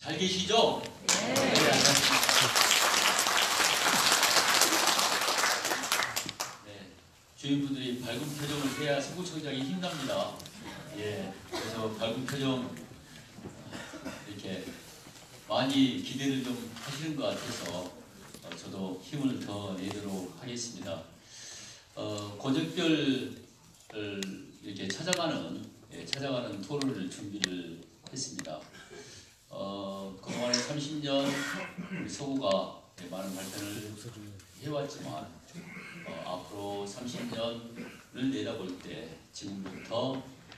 잘 계시죠? 네. 네. 주민분들이 밝은 표정을 해야 서구청장이 힘납니다. 예. 그래서 밝은 표정 이렇게 많이 기대를 좀 하시는 것 같아서 저도 힘을 더 내도록 하겠습니다. 권역별 이렇게 찾아가는 토론을 준비를 했습니다. 그동안에 30년 우리 서구가 많은 발전을 해왔지만 앞으로 30년을 내다볼 때 지금부터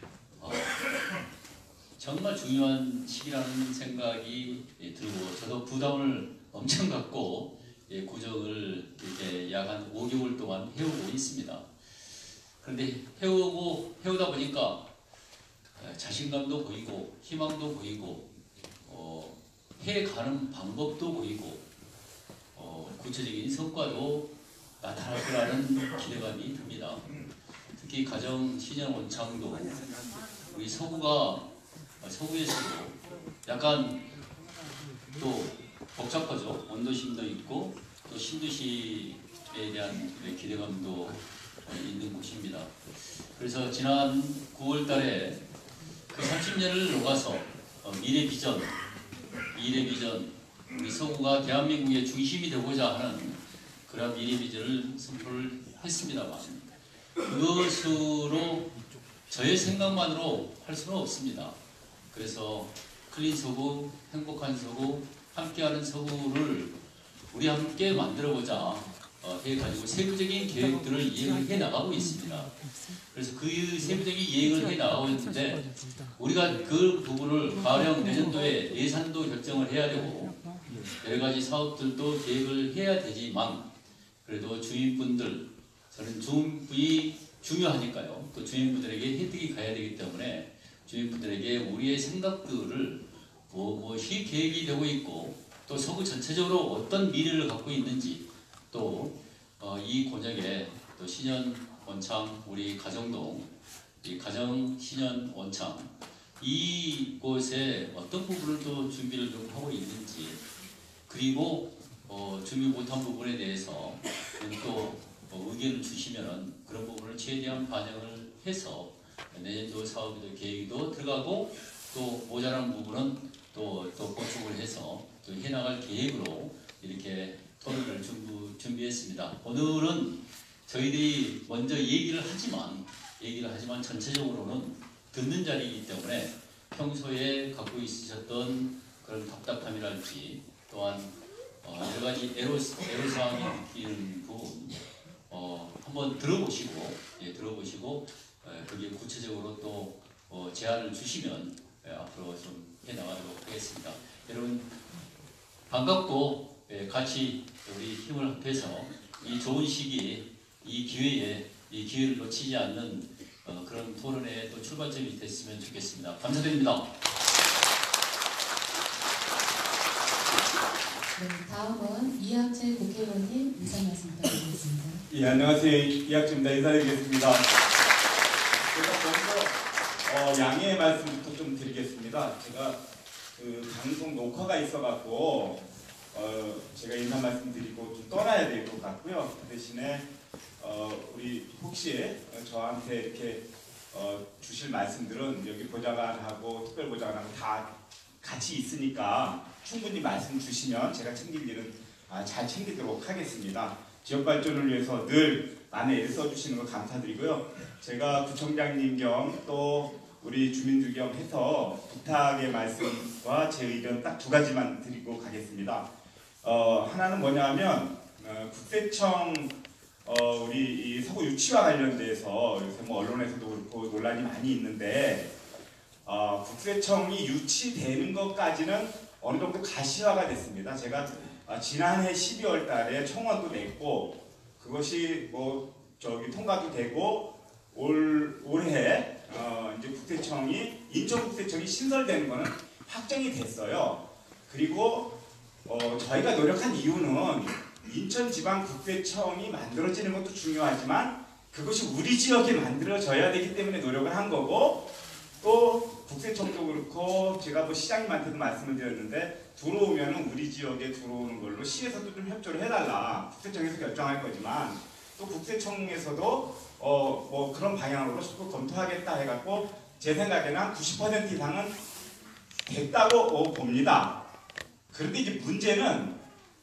정말 중요한 시기라는 생각이 들고 저도 부담을 엄청 갖고 구정을 이렇게 약 한 5개월 동안 해오고 있습니다. 그런데 해오다 보니까 자신감도 보이고 희망도 보이고 해가는 방법도 보이고 구체적인 성과도 나타날 거라는 기대감이 듭니다. 특히 가정 신년 원창도 우리 서구에서도 약간 또 복잡하죠. 원도심도 있고 또 신도시에 대한 기대감도 있는 곳입니다. 그래서 지난 9월 달에 그 30년을 녹아서 미래 비전 우리 서구가 대한민국의 중심이 되고자 하는 그런 미래 비전을 선포를 했습니다만 그것으로 저의 생각만으로 할 수는 없습니다. 그래서 클린 서구, 행복한 서구, 함께하는 서구를 우리 함께 만들어보자 해가지고 세부적인 계획들을 이행을 해나가고 있습니다. 그래서 그 세부적인 이행을 해나가고 있는데 우리가 그 부분을 가령 내년도에 예산도 결정을 해야 되고 여러가지 사업들도 계획을 해야 되지만 그래도 주민분들 저는 주민이 중요하니까요. 또 주민분들에게 혜택이 가야 되기 때문에 주민분들에게 우리의 생각들을 무엇이 계획이 되고 있고 또 서구 전체적으로 어떤 미래를 갖고 있는지 또 이 권역에 또 신년 원창 우리 가정동 이 가정 신년 원창 이곳에 어떤 부분을 또 준비를 좀 하고 있는지 그리고 준비 못한 부분에 대해서 또 의견을 주시면은 그런 부분을 최대한 반영을 해서 내년도 사업에도 계획도 들어가고 또 모자란 부분은 또 보충을 해서 또 해나갈 계획으로 이렇게 토론을 준비했습니다. 오늘은 저희들이 먼저 얘기를 하지만 전체적으로는 듣는 자리이기 때문에 평소에 갖고 있으셨던 그런 답답함이랄지 또한 여러 가지 애로사항이 느끼는 부분 한번 들어보시고 그게 구체적으로 또 제안을 주시면 앞으로 좀 해나가도록 하겠습니다. 여러분 반갑고 같이 우리 힘을 합해서 이 좋은 시기 이 기회를 놓치지 않는 그런 토론의 또 출발점이 됐으면 좋겠습니다. 감사드립니다. 네, 다음은 이학재 국회의원님 인사 말씀 부탁드리겠습니다. 예, 안녕하세요. 이학재입니다. 인사드리겠습니다. 제가 먼저 양해의 말씀부터 좀 드리겠습니다. 제가 그 방송 녹화가 있어갖고 제가 인사 말씀드리고 좀 떠나야 될 것 같고요. 그 대신에 우리 혹시 저한테 이렇게 주실 말씀들은 여기 보좌관하고 특별보좌관하고 다 같이 있으니까 충분히 말씀 주시면 제가 챙길 일은 잘 챙기도록 하겠습니다. 지역 발전을 위해서 늘 많은 애를 써주시는 거 감사드리고요. 제가 구청장님 겸 또 우리 주민들 겸 해서 부탁의 말씀과 제 의견 딱 두 가지만 드리고 가겠습니다. 하나는 뭐냐면 국세청 우리 이 서구 유치와 관련돼서 요새 뭐 언론에서도 그렇고 논란이 많이 있는데 국세청이 유치되는 것까지는 어느 정도 가시화가 됐습니다. 제가 지난해 12월 달에 청원도 냈고 그것이 뭐 통과도 되고 올해 이제 국세청이 인천국세청이 신설되는 거는 확정이 됐어요. 그리고 저희가 노력한 이유는 인천지방국세청이 만들어지는 것도 중요하지만 그것이 우리 지역에 만들어져야 되기 때문에 노력을 한 거고 또 국세청도 그렇고 제가 뭐 시장님한테도 말씀을 드렸는데 들어오면은 우리 지역에 들어오는 걸로 시에서도 좀 협조를 해달라. 국세청에서 결정할 거지만 또 국세청에서도 뭐 그런 방향으로 적극 검토하겠다 해갖고 제 생각에는 한 90% 이상은 됐다고 봅니다. 그런데 이제 문제는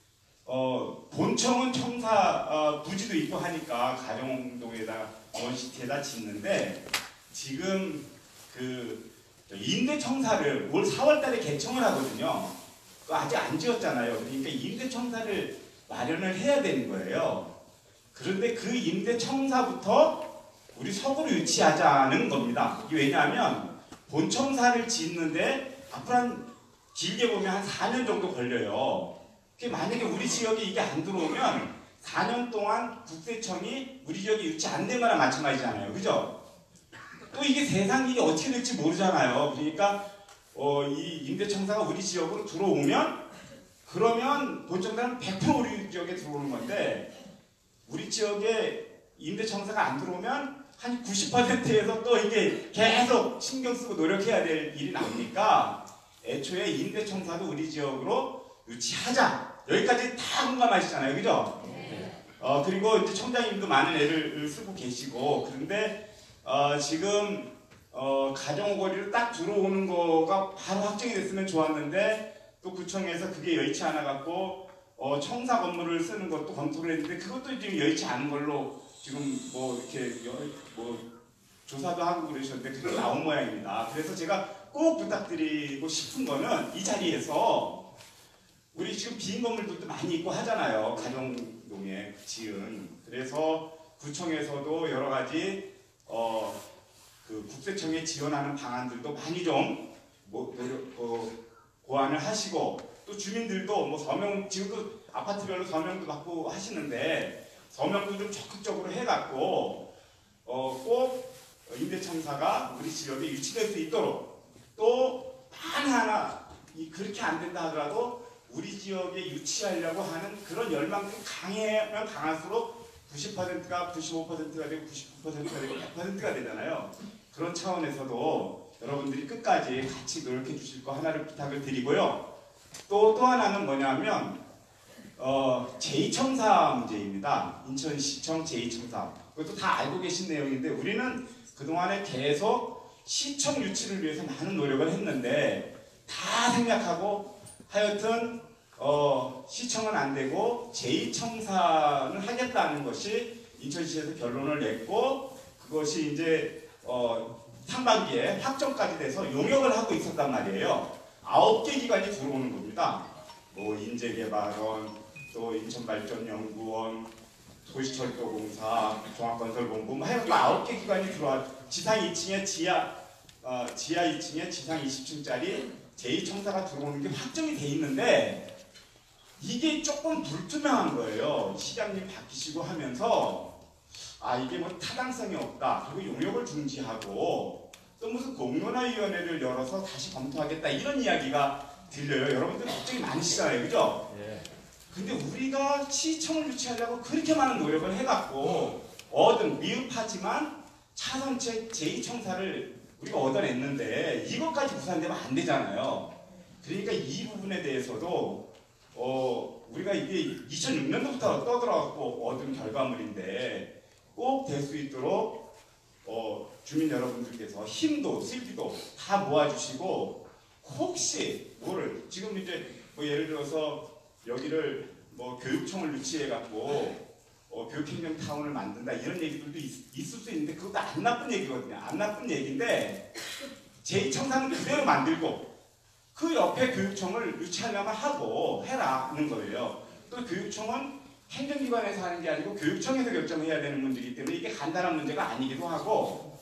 본청은 청사 부지도 있고 하니까 가정동에다 원시티에다 짓는데 지금 그 임대청사를 올 4월달에 개청을 하거든요. 아직 안 지었잖아요. 그러니까 임대청사를 마련을 해야 되는 거예요. 그런데 그 임대청사부터 우리 서구로 유치하자는 겁니다. 이게 왜냐하면 본청사를 짓는데 앞으로 한 길게 보면 한 4년 정도 걸려요. 만약에 우리 지역에 이게 안 들어오면 4년 동안 국세청이 우리 지역에 유치 안 된 거나 마찬가지잖아요. 그죠? 또 이게 세상 일이 어떻게 될지 모르잖아요. 그러니까 이 임대청사가 우리 지역으로 들어오면 그러면 본청사는 100% 우리 지역에 들어오는 건데 우리 지역에 임대청사가 안 들어오면 한 90%에서 또 이게 계속 신경 쓰고 노력해야 될 일이 나오니까 애초에 임대청사도 우리 지역으로 유치하자. 여기까지 다 공감하시잖아요. 그죠? 그리고 이제 청장님도 많은 애를 쓰고 계시고 그런데 지금 가정오거리로 딱 들어오는 거가 바로 확정이 됐으면 좋았는데 또 구청에서 그게 여의치 않아 갖고 청사 건물을 쓰는 것도 검토를 했는데 그것도 지금 여의치 않은 걸로 지금 뭐 이렇게 뭐 조사도 하고 그러셨는데 그게 나온 모양입니다. 그래서 제가 꼭 부탁드리고 싶은 거는 이 자리에서 우리 지금 빈 건물들도 많이 있고 하잖아요. 가정동에 지은. 그래서 구청에서도 여러 가지 그 국세청에 지원하는 방안들도 많이 좀 고안을 하시고 또 주민들도 뭐 서명 지금도 아파트별로 서명도 받고 하시는데 서명도 좀 적극적으로 해갖고 꼭 임대청사가 우리 지역에 유치될 수 있도록 또 하나 그렇게 안 된다 하더라도 우리 지역에 유치하려고 하는 그런 열망이 강하면 강할수록 90%가 95%가 되고 99%가 되고 100%가 되잖아요. 그런 차원에서도 여러분들이 끝까지 같이 노력해 주실 거 하나를 부탁을 드리고요. 또 하나는 뭐냐면 제2청사 문제입니다. 인천시청 제2청사. 그것도 다 알고 계신 내용인데 우리는 그동안에 계속 시청 유치를 위해서 많은 노력을 했는데 다 생략하고 하여튼 시청은 안 되고 제2청사는 하겠다는 것이 인천시에서 결론을 냈고 그것이 이제 상반기에 확정까지 돼서 용역을 하고 있었단 말이에요. 9개 기관이 들어오는 겁니다. 뭐 인재개발원, 또 인천발전연구원, 도시철도공사, 종합건설본부 뭐 하여튼 9개 기관이 들어와 지상 2층에 지하 2층에 지상 20층짜리 제2청사가 들어오는 게 확정이 돼 있는데 이게 조금 불투명한 거예요. 시장님 바뀌시고 하면서 이게 뭐 타당성이 없다. 그리고 용역을 중지하고 또 무슨 공론화위원회를 열어서 다시 검토하겠다 이런 이야기가 들려요. 여러분들 걱정이 많으시잖아요. 그죠? 예. 근데 우리가 시청을 유치하려고 그렇게 많은 노력을 해갖고 미흡하지만 차선책 제2청사를 우리가 얻어냈는데 이것까지 무산되면 안 되잖아요. 그러니까 이 부분에 대해서도 우리가 이게 2006년도부터 떠들어갖고 얻은 결과물인데 꼭 될 수 있도록 주민 여러분들께서 힘도 실비도 다 모아주시고 혹시 지금 이제 뭐 예를 들어서 여기를 뭐 교육청을 유치해갖고 교육행정타운을 만든다 이런 얘기들도 있을 수 있는데 그것도 안 나쁜 얘기거든요. 안 나쁜 얘기인데 제2청사는 그대로 만들고 그 옆에 교육청을 유치하려면 해라는 거예요. 또 교육청은 행정기관에서 하는 게 아니고 교육청에서 결정해야 되는 문제이기 때문에 이게 간단한 문제가 아니기도 하고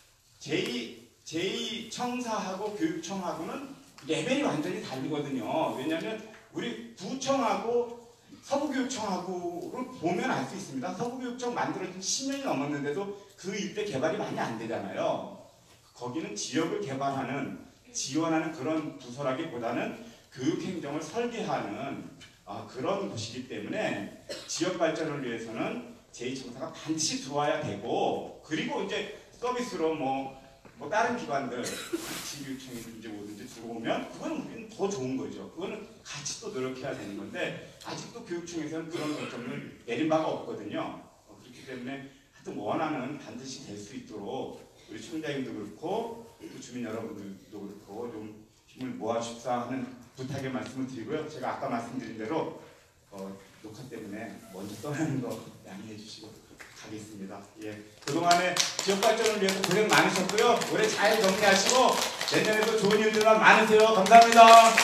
제2청사하고 교육청하고는 레벨이 완전히 다르거든요. 왜냐하면 우리 구청하고 서부교육청하고를 보면 알 수 있습니다. 서부교육청 만들어진 10년이 넘었는데도 그 일대 개발이 많이 안 되잖아요. 거기는 지역을 개발하는, 지원하는 그런 부서라기보다는 교육행정을 설계하는 그런 곳이기 때문에 지역 발전을 위해서는 제2청사가 반드시 들어와야 되고 그리고 이제 서비스로 뭐 뭐 다른 기관들 지교육청이든지 뭐든지 들어오면 그건 우리는 더 좋은 거죠. 그거는 같이 또 노력해야 되는 건데 아직도 교육청에서는 그런 결정을 내린 바가 없거든요. 그렇기 때문에 하여튼 원하는 반드시 될 수 있도록 우리 총장님도 그렇고 또 주민 여러분들도 그렇고 좀 힘을 모아주십사 하는 부탁의 말씀을 드리고요. 제가 아까 말씀드린 대로 녹화 때문에 먼저 떠나는 거 양해해 주시고 가겠습니다. 예, 그동안에 지역 발전을 위해서 고생 많으셨고요. 올해 잘 정리하시고 내년에도 좋은 일들만 많으세요. 감사합니다.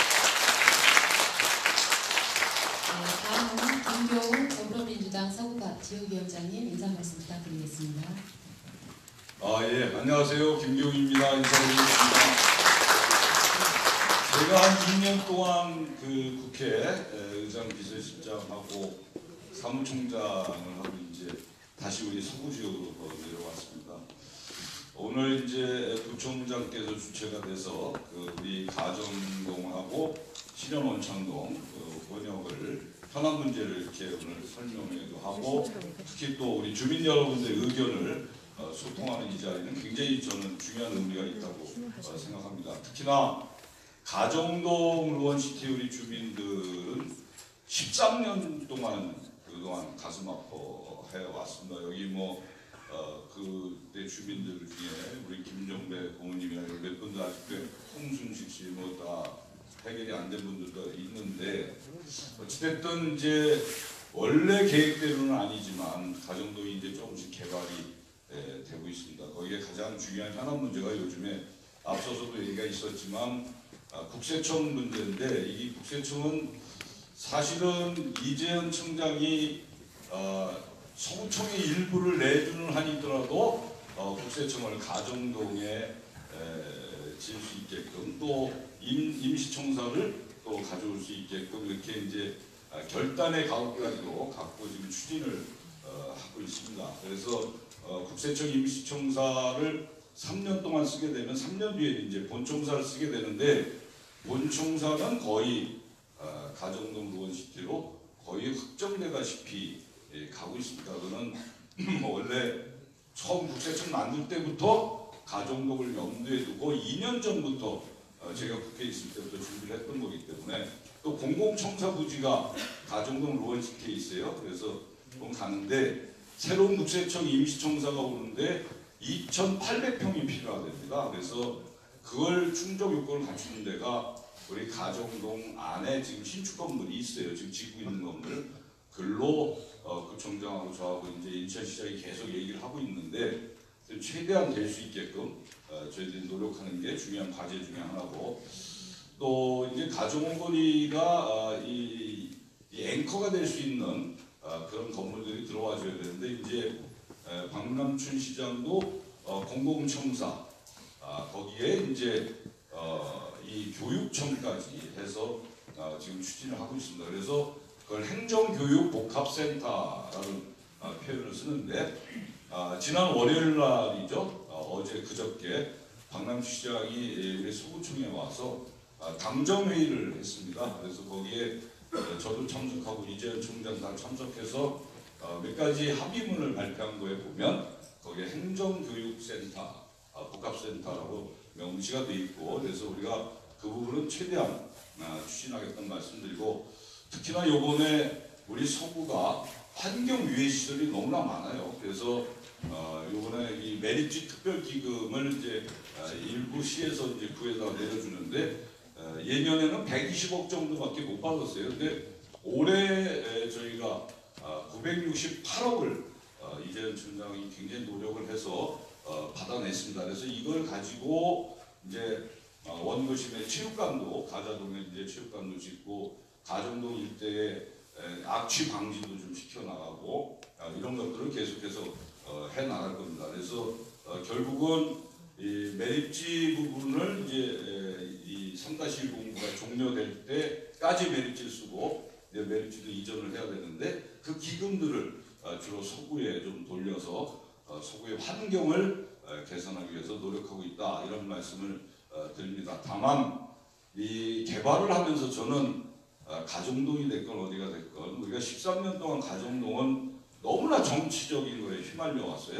다음은 김교훈 더불어민주당 서구갑 지역위원장님 인사 말씀 부탁드리겠습니다. 예, 안녕하세요. 김교훈입니다. 인사드리겠습니다. 제가 한 2년 동안 그 국회 의장 비서실장하고 사무총장을 하고 이제 다시 우리 서구지역으로 내려왔습니다. 오늘 이제 부총장께서 주체가 돼서 그 우리 가정동하고 실현원창동 그 번역을 현안 문제를 이렇게 오늘 설명회도 하고 특히 또 우리 주민 여러분들의 의견을 소통하는 이 자리는 굉장히 저는 중요한 의미가 있다고 생각합니다. 특히나 가정동 루원시티 우리 주민들은 13년 동안 그동안 가슴 아파해 왔습니다. 여기 뭐 그때 주민들 중에 우리 김정배 고모님이나 몇 분들 아직도 홍순식 씨 뭐 다 해결이 안 된 분들도 있는데 어찌됐든 이제 원래 계획대로는 아니지만 가정동이 이제 조금씩 개발이 되고 있습니다. 거기에 가장 중요한 현안 문제가 요즘에 앞서서도 얘기가 있었지만 국세청 문제인데 이 국세청은 사실은 이재현 청장이 서구청의 일부를 내주는 한이더라도 국세청을 가정동에 지을 수 있게끔 또 임시청사를 또 가져올 수 있게끔 이렇게 이제 결단의 가옥까지도 갖고 지금 추진을 하고 있습니다. 그래서 국세청 임시청사를 3년 동안 쓰게 되면 3년 뒤에 이제 본청사를 쓰게 되는데 본청사는 거의 가정동 루원시티로 거의 확정되다시피 가고 있습니다. 그거는 원래 처음 국세청 만들 때부터 가정동을 염두에 두고 2년 전부터 제가 국회에 있을 때부터 준비를 했던 거기 때문에 또 공공청사 부지가 가정동 루원시티에 있어요. 그래서 좀 가는데 새로운 국세청 임시청사가 오는데 2,800평이 필요하답니다. 그래서 그걸 충족 요건을 갖추는 데가 우리 가정동 안에 지금 신축 건물이 있어요. 지금 짓고 있는 건물. 글로 구청장하고 저하고 이제 인천시장이 계속 얘기를 하고 있는데 최대한 될 수 있게끔 저희들이 노력하는 게 중요한 과제 중에 하나고 또 이제 가정원거리가 이 앵커가 될 수 있는 그런 건물들이 들어와줘야 되는데 이제 박남춘 시장도 공공청사 거기에 이제 이 교육청까지 해서 지금 추진을 하고 있습니다. 그래서 그걸 행정교육복합센터라는 표현을 쓰는데 지난 월요일 날이죠. 어제 그저께 박남춘 시장이 우리 서구청에 와서 당정회의를 했습니다. 그래서 거기에 저도 참석하고 이재현 총장 다 참석해서 몇 가지 합의문을 발표한 거에 보면 거기에 행정교육센터, 복합센터라고 명시가 돼 있고 그래서 우리가 그 부분은 최대한 추진하겠다는 말씀드리고 특히나 요번에 우리 서구가 환경유해 시설이 너무나 많아요. 그래서 요번에 이 메리츠 특별기금을 이제 일부 시에서 이제 구해다 내려주는데 예년에는 120억 정도밖에 못 받았어요. 근데 올해 저희가 968억을 이재현 총장이 굉장히 노력을 해서 받아냈습니다. 그래서 이걸 가지고 이제 원도심의 체육관도 가자동에 이제 체육관도 짓고 가정동 일대에 악취 방지도 좀 시켜나가고 이런 것들을 계속해서 해나갈 겁니다. 그래서 결국은 이 매립지 부분을 이제 이 3-1 공부가 종료될 때까지 매립지를 쓰고 이제 매립지도 이전을 해야 되는데 그 기금들을 주로 서구에 좀 돌려서 서구의 환경을 개선하기 위해서 노력하고 있다 이런 말씀을 드립니다. 다만 이 개발을 하면서 저는 가정동이 됐건 어디가 됐건 우리가 13년 동안 가정동은 너무나 정치적인 거에 휘말려 왔어요.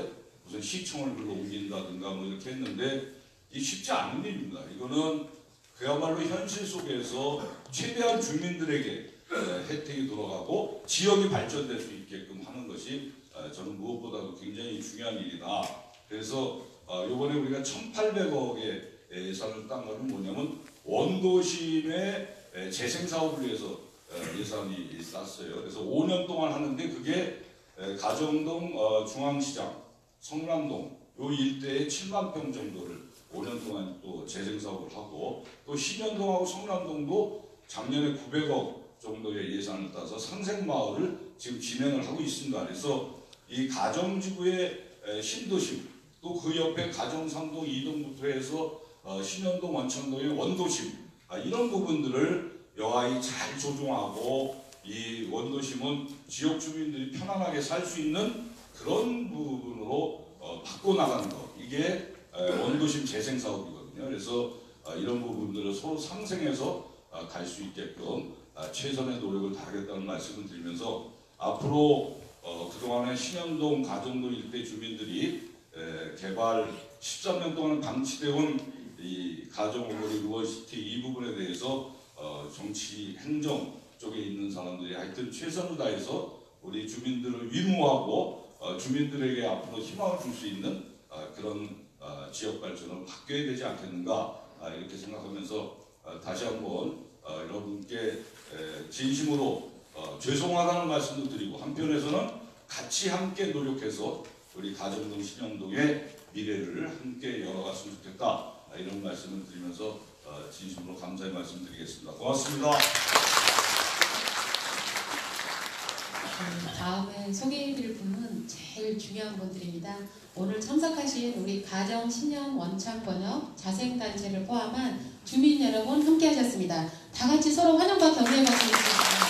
무슨 시청을 불러 옮긴다든가 뭐 이렇게 했는데 이 쉽지 않은 일입니다. 이거는 그야말로 현실 속에서 최대한 주민들에게 혜택이 돌아가고 지역이 발전될 수 있게끔 하는 것이 저는 무엇보다도 굉장히 중요한 일이다. 그래서 이번에 우리가 1,800억의 예산을 딴 것은 뭐냐면 원도심의 재생사업을 위해서 예산이 쌌어요. 그래서 5년 동안 하는데 그게 가정동 중앙시장, 성남동 요 일대에 7만 평 정도를 5년 동안 또 재생사업을 하고 또 신현동하고 성남동도 작년에 900억 정도의 예산을 따서 상생마을을 지금 진행을 하고 있습니다. 그래서 이 가정지구의 신도심 또 그 옆에 가정상동 2동부터 해서 신현동 원창동의 원도심 이런 부분들을 여하이 잘 조정하고 이 원도심은 지역 주민들이 편안하게 살 수 있는 그런 부분으로 바꿔나가는 것 이게 원도심 재생사업이거든요. 그래서 이런 부분들을 서로 상생해서 갈 수 있게끔 최선의 노력을 다하겠다는 말씀을 드리면서 앞으로 그동안에 신현동, 가정동 일대 주민들이 개발 13년 동안 방치되어 온 이 가정오거리 루어시티 이 부분에 대해서 정치 행정 쪽에 있는 사람들이 하여튼 최선을 다해서 우리 주민들을 위로하고 주민들에게 앞으로 희망을 줄 수 있는 그런 지역 발전을 바뀌어야 되지 않겠는가 이렇게 생각하면서 다시 한번 여러분께 진심으로 죄송하다는 말씀도 드리고 한편에서는 같이 함께 노력해서 우리 가정동 신현동의 미래를 함께 열어갔으면 좋겠다 이런 말씀을 드리면서 진심으로 감사의 말씀드리겠습니다. 고맙습니다. 다음에 소개해드릴 분은 제일 중요한 분들입니다. 오늘 참석하신 우리 가정, 신현, 원창, 번역, 자생단체를 포함한 주민 여러분 함께하셨습니다. 다 같이 서로 환영과 격려의 박수 드리겠습니다.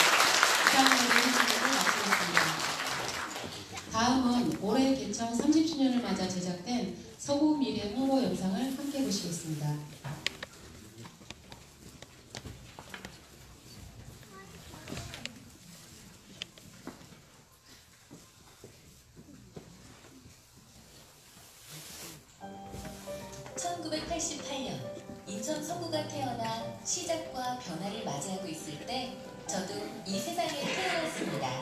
다음은 올해 개청 30주년을 맞아 제작된 서구미래 홍보 영상을 함께 보시겠습니다. 인천 서구가 태어나 시작과 변화를 맞이하고 있을 때 저도 이 세상에 태어났습니다.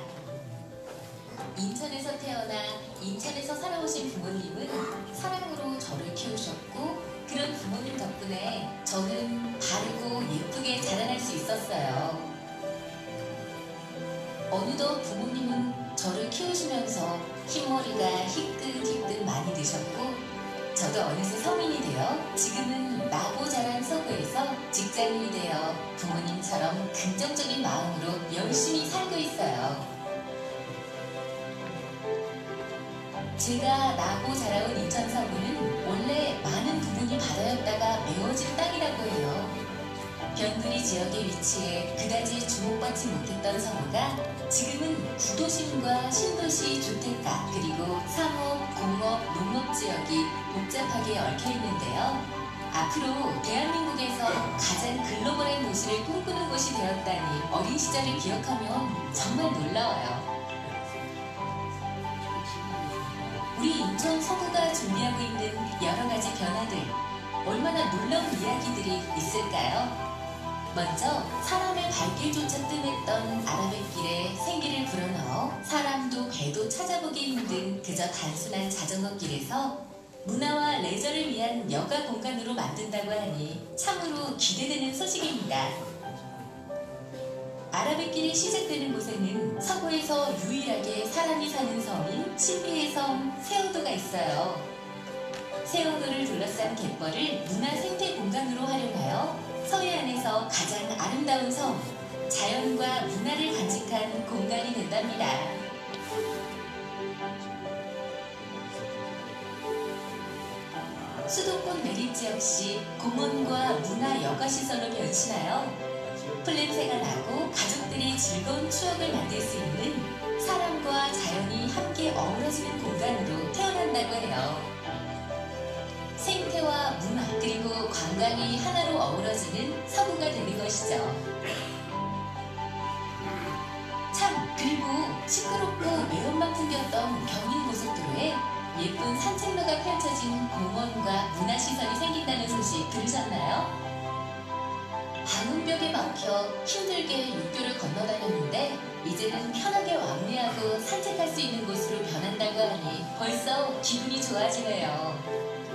인천에서 태어나 인천에서 살아오신 부모님은 사랑으로 저를 키우셨고 그런 부모님 덕분에 저는 바르고 예쁘게 자라날 수 있었어요. 어느덧 부모님은 저를 키우시면서 흰머리가 희끗희끗 많이 드셨고 저도 어느새 성인이 되어 지금은 나고 자란 서구에서 직장인이 되어 부모님처럼 긍정적인 마음으로 열심히 살고 있어요. 제가 나고 자라온 인천 서구는 원래 많은 부분이 바다였다가 메워진 땅이라고 해요. 변두리 지역에 위치해 그다지 주목받지 못했던 서구가 지금은 구도심과 신도시 주택가 그리고 상업, 공업, 농업 지역이 복잡하게 얽혀 있는데요. 앞으로 대한민국에서 가장 글로벌한 도시를 꿈꾸는 곳이 되었다니 어린 시절을 기억하면 정말 놀라워요. 우리 인천 서구가 준비하고 있는 여러 가지 변화들, 얼마나 놀라운 이야기들이 있을까요? 먼저 사람의 발길조차 뜸했던 아라뱃길에 생기를 불어넣어 사람도 배도 찾아보기 힘든 그저 단순한 자전거 길에서 문화와 레저를 위한 여가 공간으로 만든다고 하니 참으로 기대되는 소식입니다. 아라뱃길이 시작되는 곳에는 서구에서 유일하게 사람이 사는 섬인 신비의 섬 세오도가 있어요. 세오도를 둘러싼 갯벌을 문화생태 공간으로 활용하여 서해안에서 가장 아름다운 섬, 자연과 문화를 간직한 공간이 된답니다. 수도권 메리츠 역시 공원과 문화 여가시설로 변신하여 풀냄새가 나고 가족들이 즐거운 추억을 만들 수 있는 사람과 자연이 함께 어우러지는 공간으로 태어난다고 해요. 생태와 문화 그리고 관광이 하나로 어우러지는 서구가 되는 것이죠. 참, 그리고 시끄럽고 매운맛 풍겼던 경인고속도로에 예쁜 산책로가 펼쳐진 공원과 문화시설이 생긴다는 소식 들으셨나요? 방음벽에 막혀 힘들게 육교를 건너다녔는데 이제는 편하게 왕래하고 산책할 수 있는 곳으로 변한다고 하니 벌써 기분이 좋아지네요.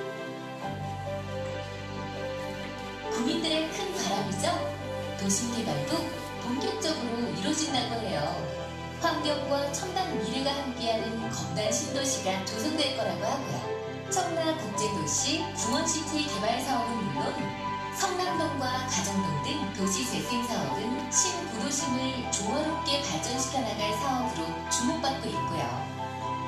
국민들의 큰 바람이죠? 도심개발도 본격적으로 이루어진다고 해요. 환경과 첨단 미래가 함께하는 검단 신도시가 조성될 거라고 하고요. 청라국제도시 구원시티 개발 사업은 물론 성남동과 가정동 등 도시재생사업은 신구도심을 조화롭게 발전시켜 나갈 사업으로 주목받고 있고요.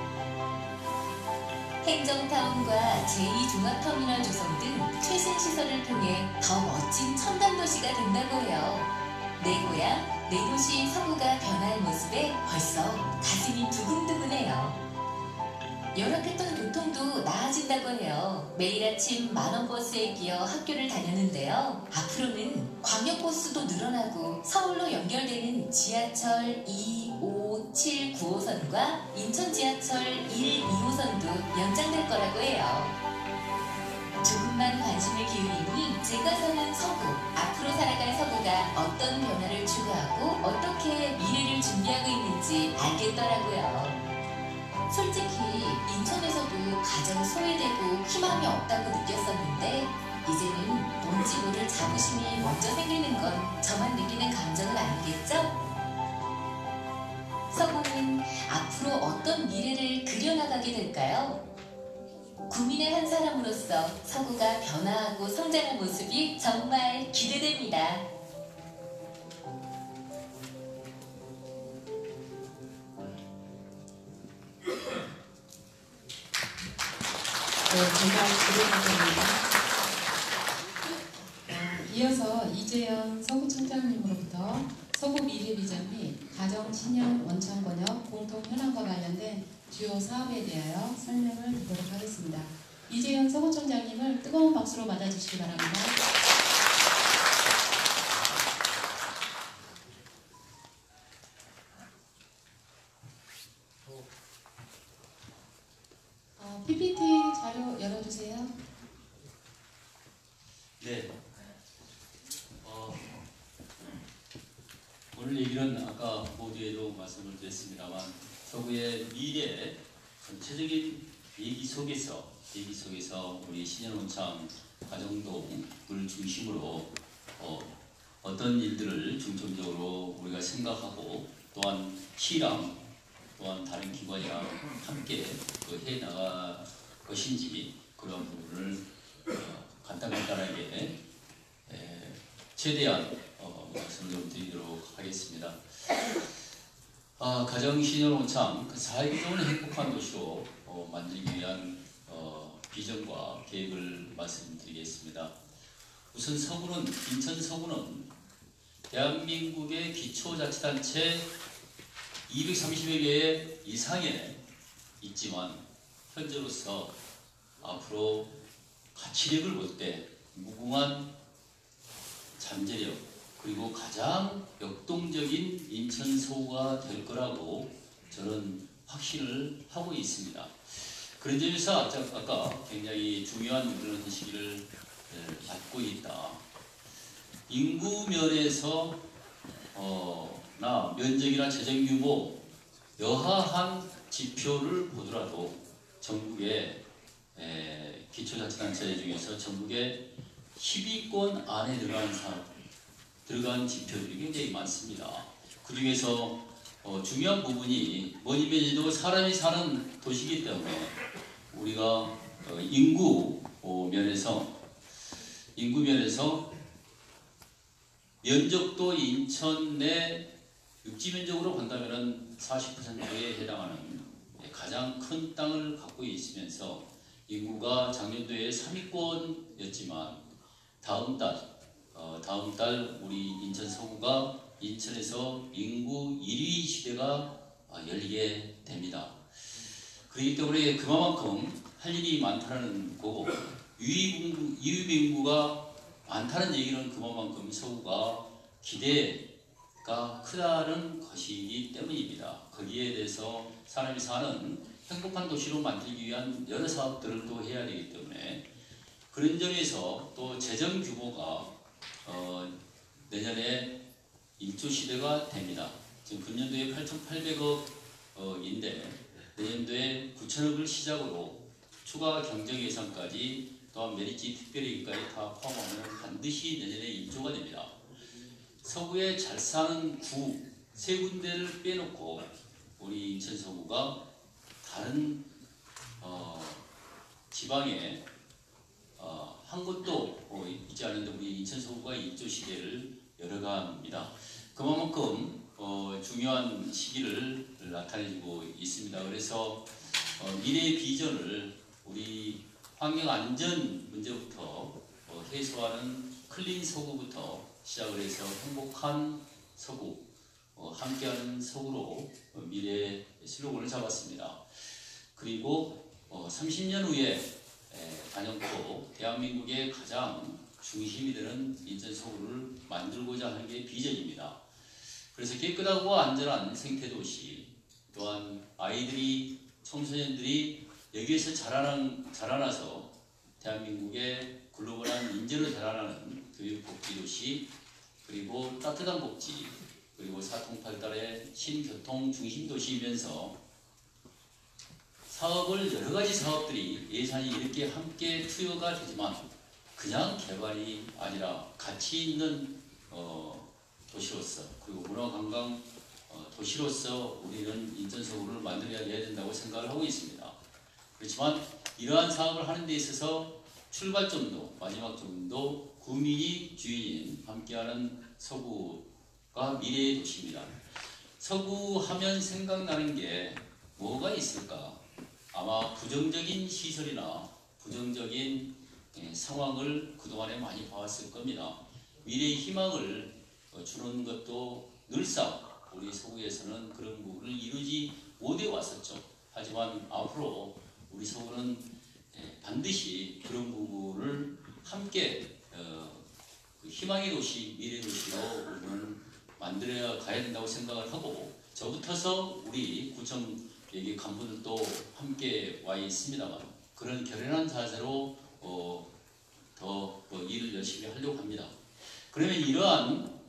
행정타운과 제2종합터미널 조성 등 최신 시설을 통해 더 멋진 첨단도시가 된다고 해요. 내 고향, 내 도시 서구가 변할 모습에 벌써 가슴이 두근두근해요. 열악했던 교통도 나아진다고 해요. 매일 아침 만원 버스에 끼어 학교를 다녔는데요. 앞으로는 광역버스도 늘어나고 서울로 연결되는 지하철 2, 5, 7, 9호선과 인천 지하철 1, 2호선도 연장될 거라고 해요. 조금만 관심을 기울이니 제가 사는 서구, 앞으로 살아갈 서구가 어떤 변화를 추구하고 어떻게 미래를 준비하고 있는지 알겠더라고요. 솔직히 인천에서도 가장 소외되고 희망이 없다고 느꼈었는데 이제는 뭔지 모를 자부심이 먼저 생기는 건 저만 느끼는 감정은 아니겠죠? 서구는 앞으로 어떤 미래를 그려나가게 될까요? 국민의 한 사람으로서 서구가 변화하고 성장할 모습이 정말 기대됩니다. 네, 정말 기대됩니다. 이어서 이재현 서구청장님으로부터 서구 미래 비전 및 가정 신년 원천 번역 공통 현황과 관련된 주요 사업에 대하여 설명을 듣도록 하겠습니다. 이재현 서구청장님을 뜨거운 박수로 맞아주시기 바랍니다. PPT 자료 열어주세요. 네. 오늘 얘기는 아까 모두에도 말씀을 드렸습니다만 서구의 미래 전체적인 얘기 속에서 우리 신현원창 가정동을 중심으로 어떤 일들을 중점적으로 우리가 생각하고 또한 시랑 또한 다른 기관이랑 함께 해나갈 것인지 그런 부분을 간단하게 최대한 말씀을 좀 드리도록 하겠습니다. 가정신현원창 살기 좋은 행복한 도시로 만들기 위한 비전과 계획을 말씀드리겠습니다. 우선 인천 서구는 대한민국의 기초자치단체 230여 개 이상에 있지만 현재로서 앞으로 가치력을 볼 때 무궁한 잠재력 그리고 가장 역동적인 인천 서구가 될 거라고 저는 확신을 하고 있습니다. 그런 점에서 아까 굉장히 중요한 그런 시기를 갖고 있다. 인구 면에서 면적이나 재정 규모 여하한 지표를 보더라도 전국의 기초자치단체 중에서 전국의 10위권 안에 들어간 지표들이 굉장히 많습니다. 그 중에서 중요한 부분이 뭐니 해도 사람이 사는 도시이기 때문에 우리가 인구 면에서 면적도 인천 내 육지 면적으로 본다면 40%에 해당하는 가장 큰 땅을 갖고 있으면서 인구가 작년도에 3위권이었지만 다음 달 우리 인천 서구가 인천에서 인구 1위 시대가 열리게 됩니다. 그렇기 때문에 그만큼 할 일이 많다는 거고 유입 인구가 많다는 얘기는 그만큼 서구가 기대가 크다는 것이기 때문입니다. 거기에 대해서 사람이 사는 행복한 도시로 만들기 위한 여러 사업들을 또 해야 되기 때문에 그런 점에서 또 재정 규모가 내년에 1조 시대가 됩니다. 지금 금년도에 8,800억인데 내년도에 9천억을 시작으로 추가 경정 예산까지 또한 메리지 특별회계까지 다 포함하면 반드시 내년에 1조가 됩니다. 서구에 잘 사는 구 세 군데를 빼놓고 우리 인천 서구가 다른 지방에 한 곳도 있지 않은데 우리 인천 서구가 1조 시대를 열어갑니다. 그만큼 중요한 시기를 나타내고 있습니다. 그래서 미래의 비전을 우리 환경 안전 문제부터 해소하는 클린 서구부터 시작을 해서 행복한 서구, 함께하는 서구로 미래의 슬로건을 잡았습니다. 그리고 30년 후에 단연코 대한민국의 가장 중심이 되는 인천 서구를 만들고자 하는 게 비전입니다. 그래서 깨끗하고 안전한 생태도시, 또한 아이들이, 청소년들이 여기에서 자라나서 대한민국의 글로벌한 인재로 자라나는 교육복지도시, 그리고 따뜻한 복지, 그리고 사통팔달의 신교통 중심도시이면서 사업을 여러가지 사업들이 예산이 이렇게 함께 투여가 되지만 그냥 개발이 아니라 가치 있는 도시로서 그리고 문화관광 도시로서 우리는 인천 서구를 만들어야 된다고 생각을 하고 있습니다. 그렇지만 이러한 사업을 하는 데 있어서 출발점도 마지막 점도 구민이 주인인 함께하는 서구가 미래의 도시입니다. 서구 하면 생각나는 게 뭐가 있을까? 아마 부정적인 시설이나 부정적인 상황을 그동안에 많이 봐왔을 겁니다. 미래의 희망을 주는 것도 늘상 우리 서구에서는 그런 부분을 이루지 못해 왔었죠. 하지만 앞으로 우리 서구는 반드시 그런 부분을 함께 희망의 도시, 미래의 도시로 우리는 만들어 가야 된다고 생각을 하고 저부터서 우리 구청 여기 간부들도 함께 와 있습니다만 그런 결연한 자세로 더 일을 열심히 하려고 합니다. 그러면 이러한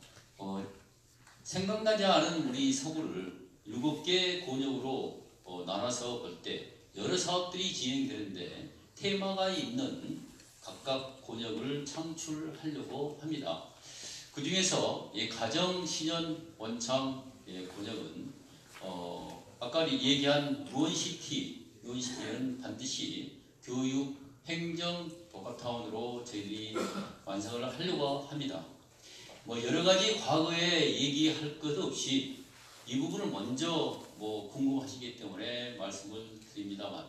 생각나지 않은 우리 서구를 7개 권역으로 나눠서 볼 때 여러 사업들이 진행되는데 테마가 있는 각각 권역을 창출하려고 합니다. 그 중에서 가정, 신현, 원창 권역은 아까 얘기한 유원시티는 반드시 교육, 행정, 복합타운으로 저희들이 완성을 하려고 합니다. 여러 가지 과거에 얘기할 것 없이 이 부분을 먼저 궁금하시기 때문에 말씀을 드립니다만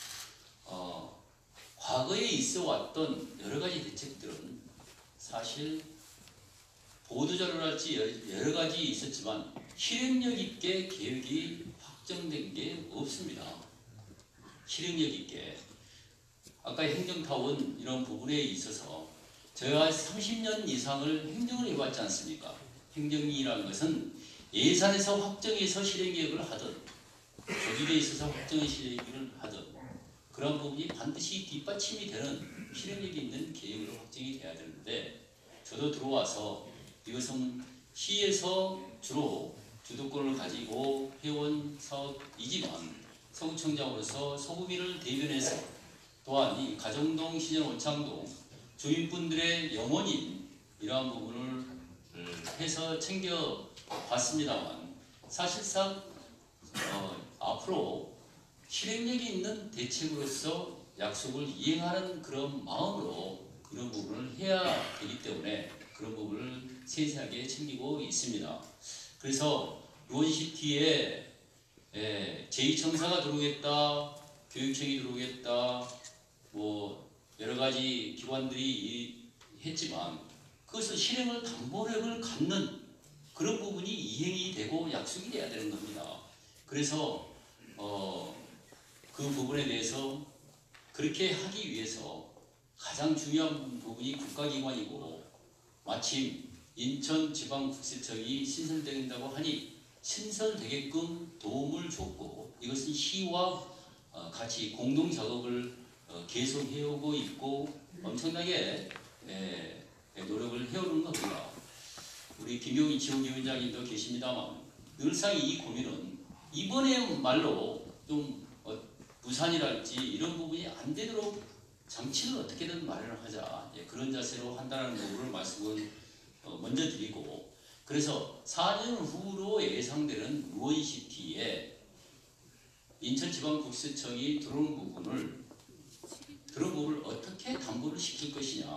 과거에 있어 왔던 여러 가지 대책들은 사실 보도자료랄지 여러 가지 있었지만 실행력 있게 계획이 확정된 게 없습니다. 실행력 있게. 아까 행정타운 이런 부분에 있어서 저희가 30년 이상을 행정을 해봤지 않습니까? 행정이라는 것은 예산에서 확정해서 실행계획을 하든 조직에 있어서 확정의 실행계획을 하든 그런 부분이 반드시 뒷받침이 되는 실행력이 있는 계획으로 확정이 돼야 되는데 저도 들어와서 이것은 시에서 주로 주도권을 가지고 해온 사업이지만 서구청장으로서 서구민을 대변해서 또한 이 가정동, 신현, 원창동 주민분들의 영혼인 이러한 부분을 해서 챙겨봤습니다만 사실상 앞으로 실행력이 있는 대책으로서 약속을 이행하는 그런 마음으로 이런 부분을 해야 되기 때문에 그런 부분을 세세하게 챙기고 있습니다. 그래서 유원시티에 제2청사가 들어오겠다, 교육청이 들어오겠다, 여러 가지 기관들이 했지만 그것을 실행을 담보력을 갖는 그런 부분이 이행이 되고 약속이 돼야 되는 겁니다. 그래서 그 부분에 대해서 그렇게 하기 위해서 가장 중요한 부분이 국가기관이고 마침 인천지방국세청이 신설된다고 하니 신설되게끔 도움을 줬고 이것은 시와 같이 공동 작업을 계속 해오고 있고 엄청나게 노력을 해오는 겁니다. 우리 김용희 지원위원장님도 계십니다만 늘상 이 고민은 이번에 말로 좀 부산이랄지 이런 부분이 안 되도록 장치를 어떻게든 마련하자, 그런 자세로 한다는 부분을 말씀을 먼저 드리고, 그래서 4년 후로 예상되는 무원시티에 인천지방국세청이 들어오는 부분을 어떻게 담보를 시킬 것이냐.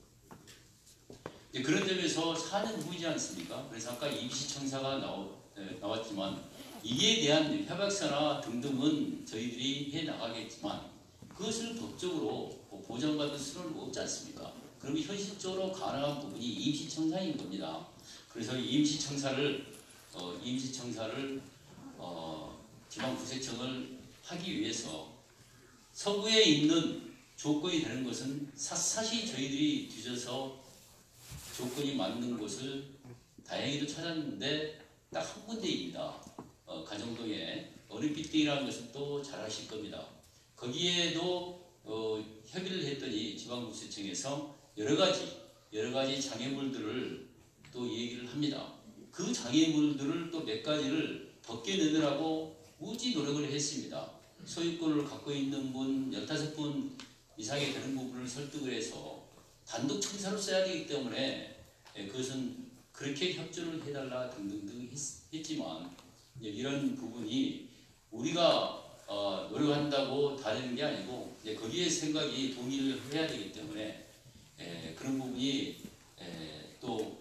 그런 점에서 4년 후이지 않습니까? 그래서 아까 임시청사가 나왔지만 이에 대한 협약서나 등등은 저희들이 해나가겠지만 그것을 법적으로 보장받을 수는 없지 않습니까? 그러면 현실적으로 가능한 부분이 임시청사인 겁니다. 그래서 임시청사를 지방국세청을 하기 위해서 서구에 있는 조건이 되는 것은 샅샅이 저희들이 뒤져서 조건이 맞는 곳을 다행히도 찾았는데 딱 한 군데입니다. 가정동에 올림픽대라는 것은 또 잘 아실 겁니다. 거기에도 협의를 했더니 지방국세청에서 여러 가지 장애물들을 또 얘기를 합니다. 그 장애물들을 또 몇 가지를 벗겨내느라고 무지 노력을 했습니다. 소유권을 갖고 있는 분 15분 이상이 되는 부분을 설득을 해서 단독 청사로 써야 되기 때문에 그것은 그렇게 협조를 해달라 등등등 했지만 이런 부분이 우리가 노력한다고 다 되는 게 아니고 거기에 생각이 동의를 해야 되기 때문에 그런 부분이 또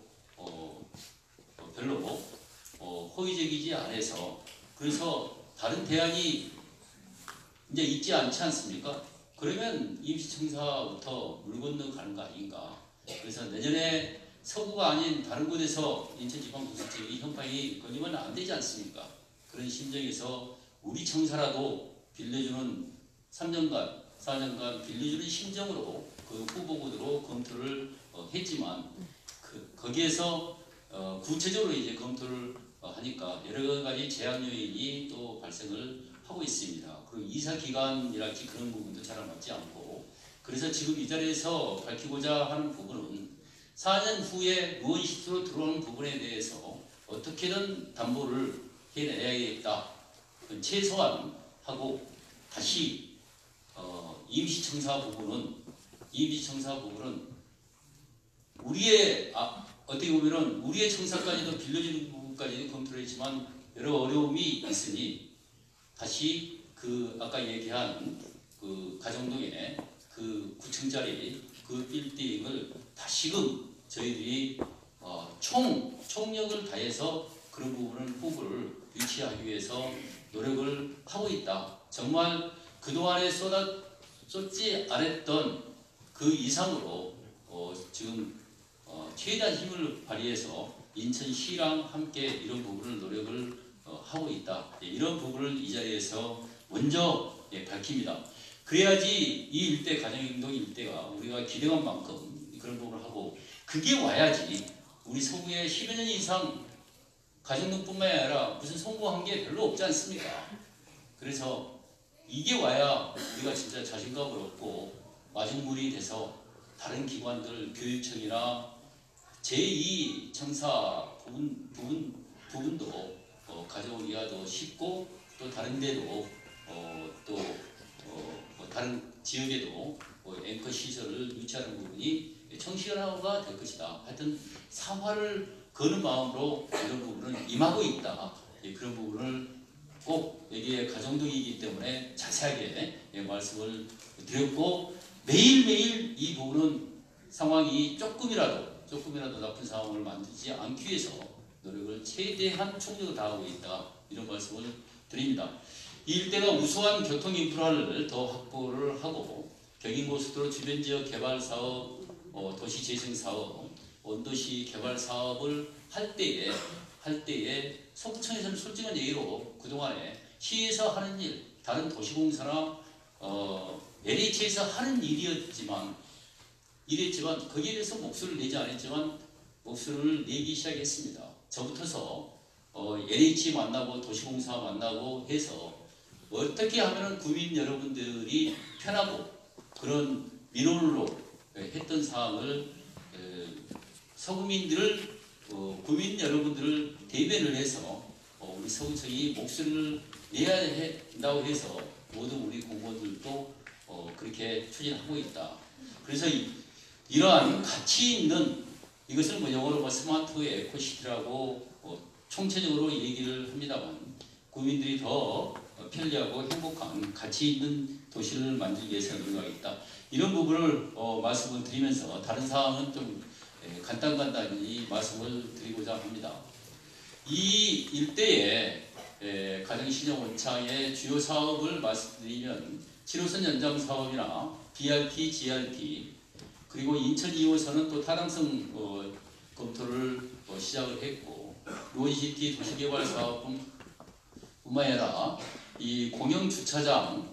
별로 호의적이지 않아서 그래서 다른 대안이 이제 있지 않지 않습니까? 그러면 임시청사부터 물 건너가는 거 아닌가. 그래서 내년에 서구가 아닌 다른 곳에서 인천지방국세청이 현판이 걸리면 안 되지 않습니까? 그런 심정에서 우리 청사라도 빌려주는 3년간, 4년간 빌려주는 심정으로 그 후보군으로 검토를 했지만 거기에서 구체적으로 이제 검토를 하니까 여러 가지 제약 요인이 또 발생을 하고 있습니다. 그리고 이사 기간이랄지 그런 부분도 잘 맞지 않고 그래서 지금 이 자리에서 밝히고자 하는 부분은 4년 후에 무원시티로 들어오는 부분에 대해서 어떻게든 담보를 해내야겠다. 최소한 하고 다시 임시청사 부분은 우리의 어떻게 보면은 우리의 청사까지도 빌려주는 부분까지도 검토를 했지만 여러 어려움이 있으니 다시 그 아까 얘기한 그 가정동에 그 9층짜리 그 빌딩을 다시금 저희들이 총력을 다해서 그런 부분을 후보를 유치하기 위해서 노력을 하고 있다. 정말 그동안에 쏟지 않았던 그 이상으로 지금 최대한 힘을 발휘해서 인천시랑 함께 이런 부분을 노력을 하고 있다. 이런 부분을 이 자리에서 먼저 밝힙니다. 그래야지 이 일대 가정행동 일대가 우리가 기대한 만큼 그런 부분을 하고 그게 와야지 우리 서구에 10여 년 이상 가정등뿐만 아니라 무슨 성공한 게 별로 없지 않습니까? 그래서 이게 와야 우리가 진짜 자신감을 얻고 마중물이 돼서 다른 기관들 교육청이나 제2청사 부분도 가져오기가 더 쉽고 또 다른 데도 다른 지역에도 앵커 시설을 유치하는 부분이 청시화가 될 것이다. 하여튼 사활을 거는 마음으로 이런 부분을 임하고 있다. 그런 부분을 꼭 여기에 가정동이기 때문에 자세하게 말씀을 드렸고 매일매일 이 부분은 상황이 조금이라도 나쁜 상황을 만들지 않기 위해서 노력을 최대한 총력을 다하고 있다. 이런 말씀을 드립니다. 이 일대가 우수한 교통 인프라를 더 확보를 하고 경인고속도로 주변 지역 개발 사업, 도시 재생 사업, 원도시 개발 사업을 할 때에 서구청에서는 솔직한 얘기로 그동안에 시에서 하는 일, 다른 도시공사나 LH에서 하는 일이었지만 거기에 대해서 목소리를 내지 않았지만 목소리를 내기 시작했습니다. 저부터서 LH 만나고 도시공사 만나고 해서 어떻게 하면 구민 여러분들이 편하고 그런 민원으로 했던 사항을 서구민들을 구민 여러분들을 대변을 해서 우리 서구청이 목소리를 내야 한다고 해서 모든 우리 공무원들도 그렇게 추진하고 있다. 그래서 이러한 가치 있는 이것을 뭐 영어로 스마트 에코시티라고 총체적으로 얘기를 합니다만 국민들이 더 편리하고 행복한 가치 있는 도시를 만들기 위해서 노력하겠다. 이런 부분을 말씀을 드리면서 다른 사항은 좀 간단히 말씀을 드리고자 합니다. 이 일대에 가정신형 원창의 주요 사업을 말씀드리면 7호선 연장 사업이나 BRT, GRT 그리고 인천 2호선은 또 타당성 검토를 시작을 했고 로지시티 도시개발 사업뿐만 아니라 이 공영주차장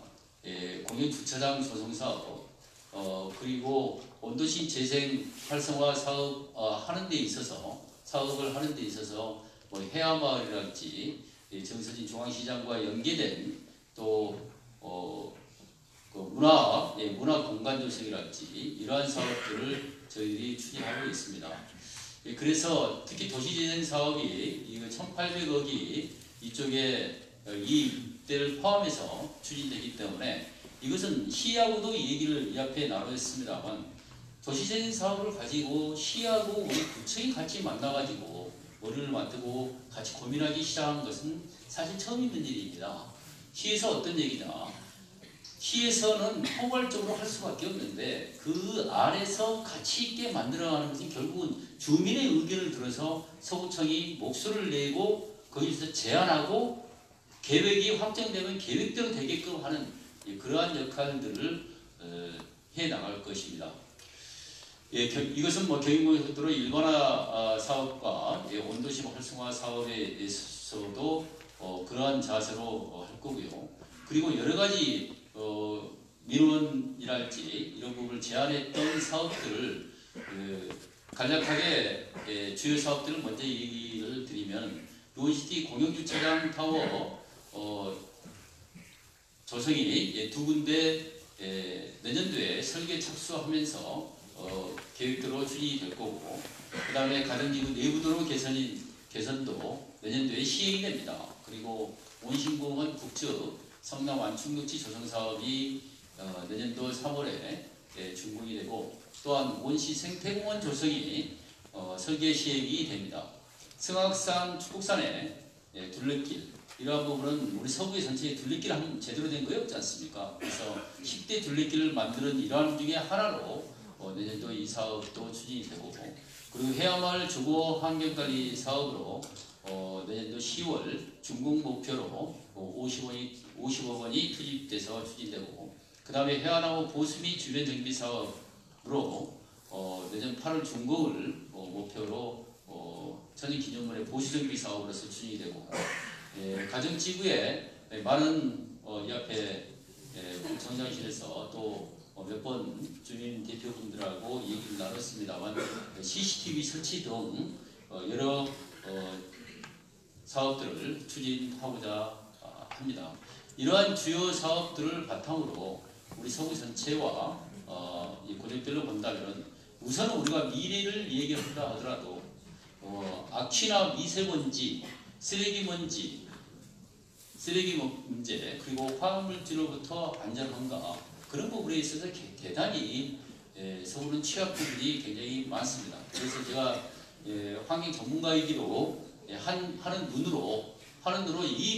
조성 사업 그리고 원도시 재생 활성화 사업을 하는 데 있어서 뭐 해화마을이랄지 정서진 중앙시장과 연계된 또 그 문화 공간 조성이랄지 이러한 사업들을 저희들이 추진하고 있습니다. 그래서 특히 도시재생 사업이 이거 1,800억이 이쪽에 이 일대를 포함해서 추진되기 때문에 이것은 시하고도 얘기를 이 앞에 나눴습니다만 도시재생 사업을 가지고 시하고 우리 구청이 같이 만나가지고 머리를 맞대고 같이 고민하기 시작한 것은 사실 처음 있는 일입니다. 시에서 어떤 얘기냐? 시에서는 포괄적으로 할 수밖에 없는데 그 안에서 가치 있게 만들어가는 것은 결국은 주민의 의견을 들어서 서구청이 목소리를 내고 거기서 제안하고 계획이 확정되면 계획대로 되게끔 하는 그러한 역할들을 해 나갈 것입니다. 이것은 뭐 경인고속도로 일반화 사업과 원도시 활성화 사업에 있어서도 그러한 자세로 할 거고요. 그리고 여러 가지 민원이랄지 이런 부분을 제안했던 사업들을 간략하게 주요 사업들을 먼저 얘기를 드리면 로지시티 공영주차장 타워 조성이 두 군데 내년도에 설계 착수하면서 계획대로 추진이 될 거고 그 다음에 가정지구 내부도로 개선도 내년도에 시행이 됩니다. 그리고 원심공원 북측 성남 완충녹지 조성 사업이 내년도 3월에 준공이 되고 또한 원시 생태공원 조성이 설계 시행이 됩니다. 승악산 축곡산의 둘레길 이러한 부분은 우리 서구의 전체에 둘레길 한 제대로 된 거에 없지 않습니까? 그래서 10대 둘레길을 만드는 일환 중에 하나로 내년도 이 사업도 추진이 되고 그리고 해야마을 주거 환경관리 사업으로 내년도 10월 준공 목표로 50억 원이 투입돼서 추진되고 그 다음에 해안하고 보수 및 주변 정비 사업으로 내년 8월 준공을 목표로 천연기념물의 보수 정비 사업으로서 추진이 되고 가정지구에 많은 이 앞에 정장실에서 또 몇 번 주민 대표분들하고 얘기를 나눴습니다만 CCTV 설치 등 여러 사업들을 추진하고자 합니다. 이러한 주요 사업들을 바탕으로 우리 서구 전체와 고정별로 본다면 우선 우리가 미래를 얘기한다 하더라도 악취나 미세먼지, 쓰레기 문제 그리고 화학물질로부터 안전한가 그런 부분에 있어서 대단히 서울은 취약 부분이 굉장히 많습니다. 그래서 제가 환경 전문가이기로 하는 눈으로 이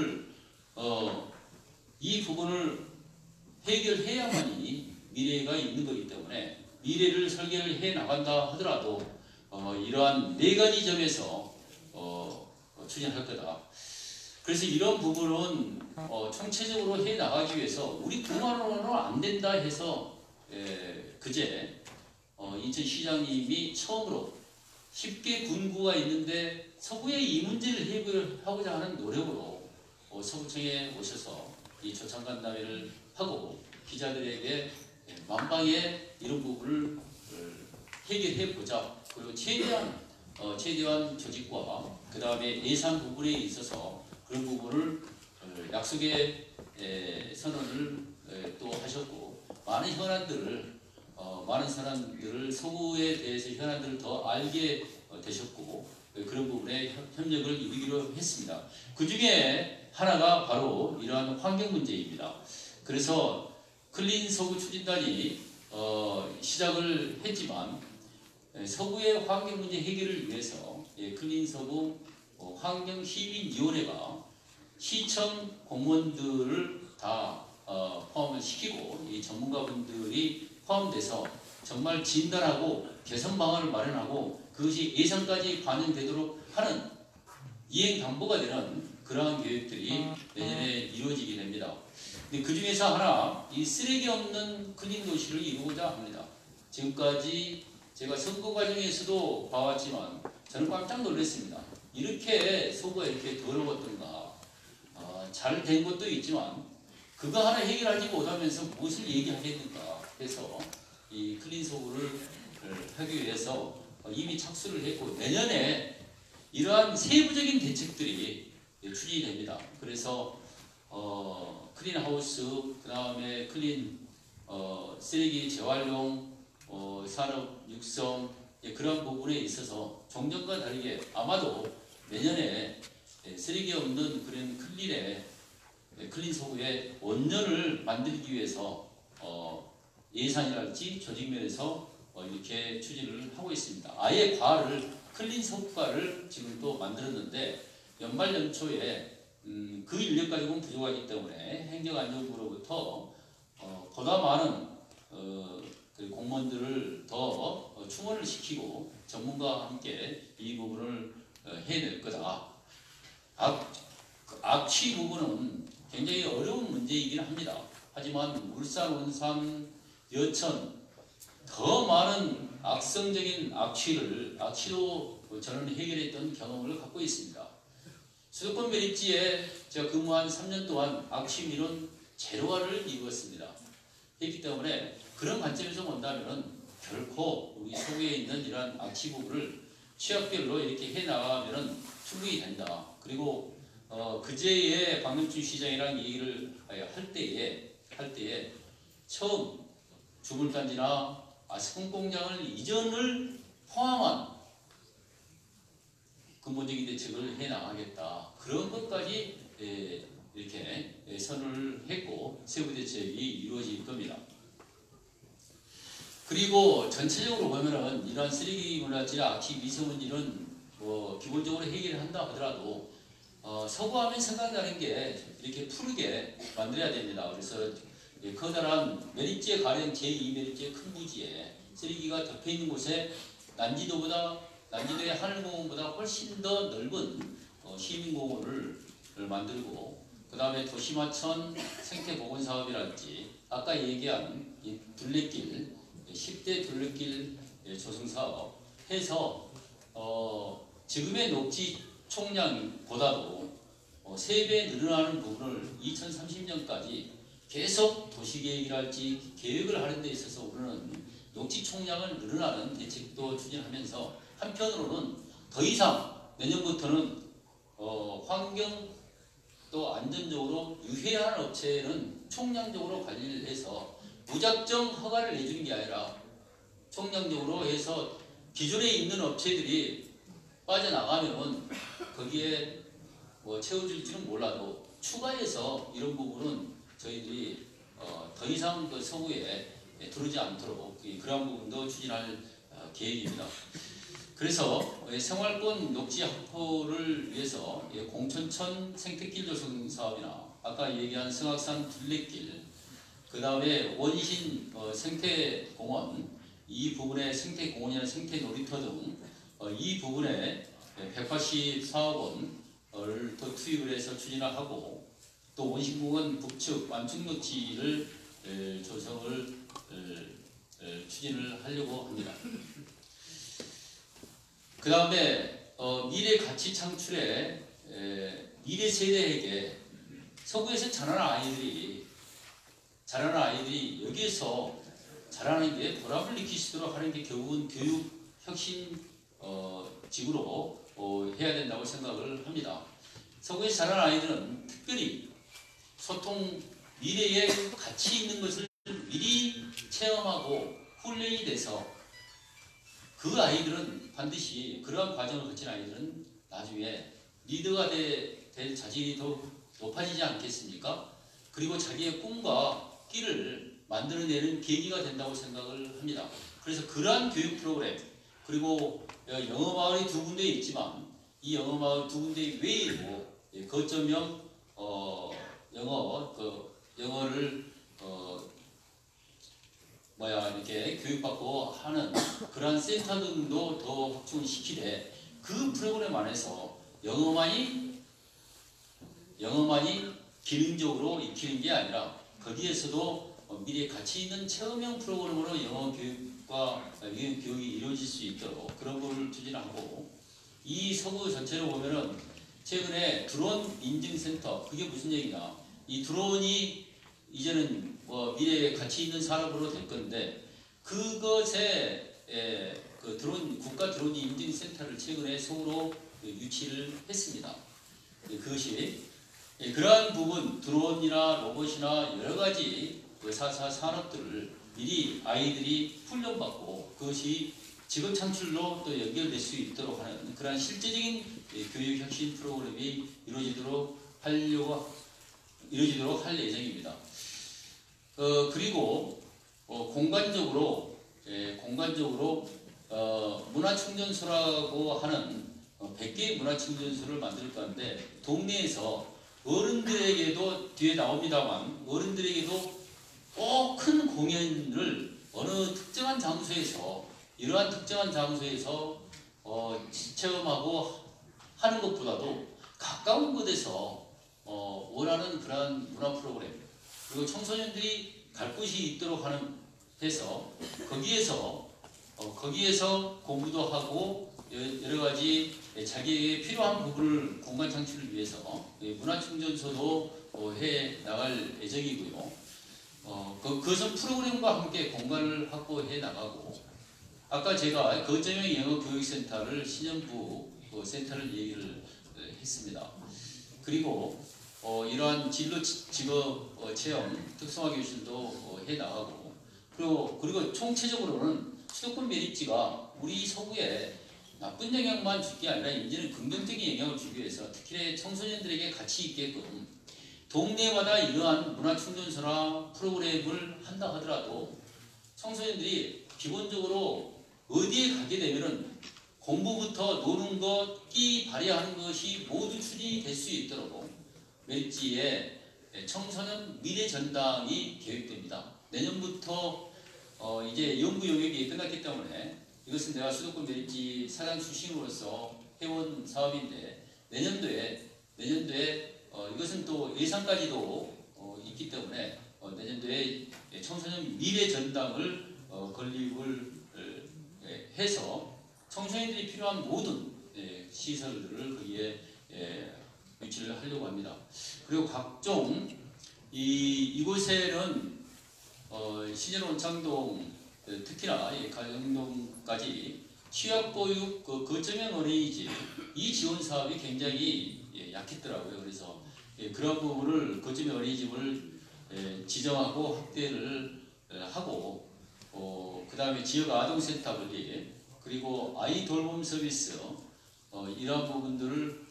부분을 해결해야만이 미래가 있는 거기 때문에 미래를 설계를 해 나간다 하더라도 이러한 네 가지 점에서 추진할 거다. 그래서 이런 부분은 총체적으로 해 나가기 위해서 우리 그만으로는 안 된다 해서 그제 인천시장님이 처음으로 10개 군구가 있는데 서구의 이 문제를 해결하고자 하는 노력으로 서구청에 오셔서 이 조창간담회를 하고 기자들에게 만방에 이런 부분을 해결해보자. 그리고 최대한 조직과 그 다음에 예산 부분에 있어서 그런 부분을 약속에 선언을 또 하셨고 많은 사람들을 서구에 대해서 현안들을 더 알게 되셨고 그런 부분에 협력을 이루기로 했습니다. 그 중에 하나가 바로 이러한 환경 문제입니다. 그래서 클린 서구 추진단이 시작을 했지만 서구의 환경 문제 해결을 위해서 클린 서구 환경시민위원회가 시청 공무원들을 다 포함을 시키고 이 전문가분들이 포함돼서 정말 진단하고 개선 방안을 마련하고 그것이 예산까지 반영되도록 하는 이행 담보가 되는 그러한 계획들이 내년에 이루어지게 됩니다. 근데 그 중에서 하나, 이 쓰레기 없는 클린 도시를 이루고자 합니다. 지금까지 제가 선거 과정에서도 봐왔지만 저는 깜짝 놀랐습니다. 이렇게 서구가 이렇게 더러웠던가. 잘 된 것도 있지만 그거 하나 해결하지 못하면서 무엇을 얘기하겠는가 해서 이 클린 서구를 하기 위해서 이미 착수를 했고 내년에 이러한 세부적인 대책들이 추진이 됩니다. 그래서 클린 하우스, 그 다음에 클린 쓰레기 재활용, 산업 육성 그런 부분에 있어서 종전과 다르게 아마도 내년에 쓰레기 없는 그런 클린 서구의 원년을 만들기 위해서 예산이랄지 조직면에서 이렇게 추진을 하고 있습니다. 아예 과를 클린 서구과를 지금 또 만들었는데 연말 연초에 그 인력 가지고는 부족하기 때문에 행정안전부로부터 보다 많은 그 공무원들을 더 충원을 시키고 전문가와 함께 이 부분을 해낼 거다. 악취 부분은 굉장히 어려운 문제이긴 합니다. 하지만 울산, 원산, 여천 더 많은 악성적인 악취도 저는 해결했던 경험을 갖고 있습니다. 수도권 매립지에 제가 근무한 3년 동안 악취 민원 제로화를 이루었습니다. 했기 때문에 그런 관점에서 본다면 결코 우리 서구에 있는 이러한 악취 부분을 취약별로 이렇게 해나가면 충분히 된다. 그리고 그제에 박명춘 시장이랑 얘기를 할 때에 처음 주물단지나 아스콘 공장을 이전을 포함한 근본적인 대책을 해나가겠다. 그런 것까지 이렇게 선언을 했고 세부 대책이 이루어질 겁니다. 그리고 전체적으로 보면은 이러한 쓰레기 문화지나 악취 미세먼지는 기본적으로 해결을 한다 하더라도 서구하면 생각나는 게 이렇게 푸르게 만들어야 됩니다. 그래서 커다란 매립지에 가령 제2 매립지의 큰 부지에 쓰레기가 덮여 있는 곳에 난지도의 하늘공원보다 훨씬 더 넓은 시민공원을 만들고 그 다음에 도시마천 생태보건사업이랄지 아까 얘기한 이 둘레길 10대 둘레길 조성사업 해서 지금의 녹지 총량보다도 3배 늘어나는 부분을 2030년까지 계속 도시계획이랄지 계획을 하는 데 있어서 우리는 녹지 총량을 늘어나는 대책도 추진하면서 한편으로는 더 이상 내년부터는 환경 또 안전적으로 유해한 업체는 총량적으로 관리를 해서 무작정 허가를 내주는 게 아니라 총량적으로 해서 기존에 있는 업체들이 빠져나가면 거기에 채워질지는 몰라도 추가해서 이런 부분은 저희들이 더 이상 그 서구에 들어오지 않도록 그런 부분도 추진할 계획입니다. 그래서 생활권 녹지 확보를 위해서 공천천 생태길 조성 사업이나 아까 얘기한 성악산 둘레길 그 다음에 원신 생태공원 이 부분에 생태공원이나 생태놀이터 등 이 부분에 184억 원을 더 투입을 해서 추진을 하고 또 원신공원 북측 완충녹지를 조성을 추진을 하려고 합니다. 그 다음에 미래 가치 창출에 미래 세대에게 서구에서 자라는 아이들이 여기에서 자라는 게 보람을 느낄 수 있도록 하는 게 결국은 교육 혁신 직으로 해야 된다고 생각을 합니다. 서구에서 자라는 아이들은 특별히 소통, 미래에 가치 있는 것을 미리 체험하고 훈련이 돼서 그 아이들은 반드시 그러한 과정을 거친 아이들은 나중에 리더가 될 자질이 더 높아지지 않겠습니까? 그리고 자기의 꿈과 끼를 만들어내는 계기가 된다고 생각을 합니다. 그래서 그러한 교육 프로그램, 그리고 영어마을이 2군데 있지만 이 영어마을 2군데 외에도 거점형 영어를 이렇게 교육받고 하는 그러한 센터 등도 더 확충시키되 그 프로그램 안에서 영어만이 기능적으로 익히는 게 아니라 거기에서도 미래 가치 있는 체험형 프로그램으로 영어 교육과 교육이 이루어질 수 있도록 그런 거를 추진하고, 이 서구 전체를 보면은 최근에 드론 인증센터, 그게 무슨 얘기냐, 이 드론이 이제는 미래에 가치 있는 산업으로 될 건데 그것에 그 국가 드론 인증센터를 최근에 서구로 유치를 했습니다. 그것이 그러한 부분, 드론이나 로봇이나 여러 가지 산업들을 미리 아이들이 훈련받고 그것이 직업 창출로 또 연결될 수 있도록 하는 그러한 실제적인 교육 혁신 프로그램이 이루어지도록 할 예정입니다. 그리고 공간적으로 문화충전소라고 하는 100개의 문화충전소를 만들 건데, 동네에서 어른들에게도 뒤에 나옵니다만 어른들에게도 꼭 큰 공연을 어느 특정한 장소에서, 이러한 특정한 장소에서 체험하고 하는 것보다도 가까운 곳에서 원하는 그러한 문화 프로그램, 그리고 청소년들이 갈 곳이 있도록 하는 해서 거기에서 공부도 하고 여러 가지 자기에게 필요한 부분을 공간 창출을 위해서 문화충전소도 해 나갈 예정이고요. 그것은 프로그램과 함께 공간을 확보해 나가고, 아까 제가 거점형 영어교육센터를 신현부 센터를 얘기를 했습니다. 그리고 이러한 진로 직업 체험 특성화 교실도 해 나가고, 그리고 총체적으로는 수도권 메리츠가 우리 서구에 나쁜 영향만 줄 게 아니라 이제는 긍정적인 영향을 주기 위해서 특히 청소년들에게 가치 있게끔 동네마다 이러한 문화충전소나 프로그램을 한다 하더라도 청소년들이 기본적으로 어디에 가게 되면은 공부부터 노는 것, 끼 발휘하는 것이 모두 추진이 될 수 있도록 메리츠의 청소년 미래 전당이 계획됩니다. 내년부터 이제 연구 영역이 끝났기 때문에 이것은 내가 수도권 메리츠 사장 출신으로서 해온 사업인데, 내년도에 이것은 또 예산까지도 있기 때문에 내년도에 청소년 미래 전당을 건립을 해서 청소년들이 필요한 모든 시설들을 거기에 유치를 하려고 합니다. 그리고 각종 이곳에는 신현 원창동, 특히나 가정동까지 취약보육 거점형 어린이집 이 지원 사업이 굉장히 약했더라고요. 그래서 그런 부분을 거점형 어린이집을 지정하고 확대를 하고, 그 다음에 지역 아동센터 건립, 그리고 아이 돌봄 서비스, 이러한 부분들을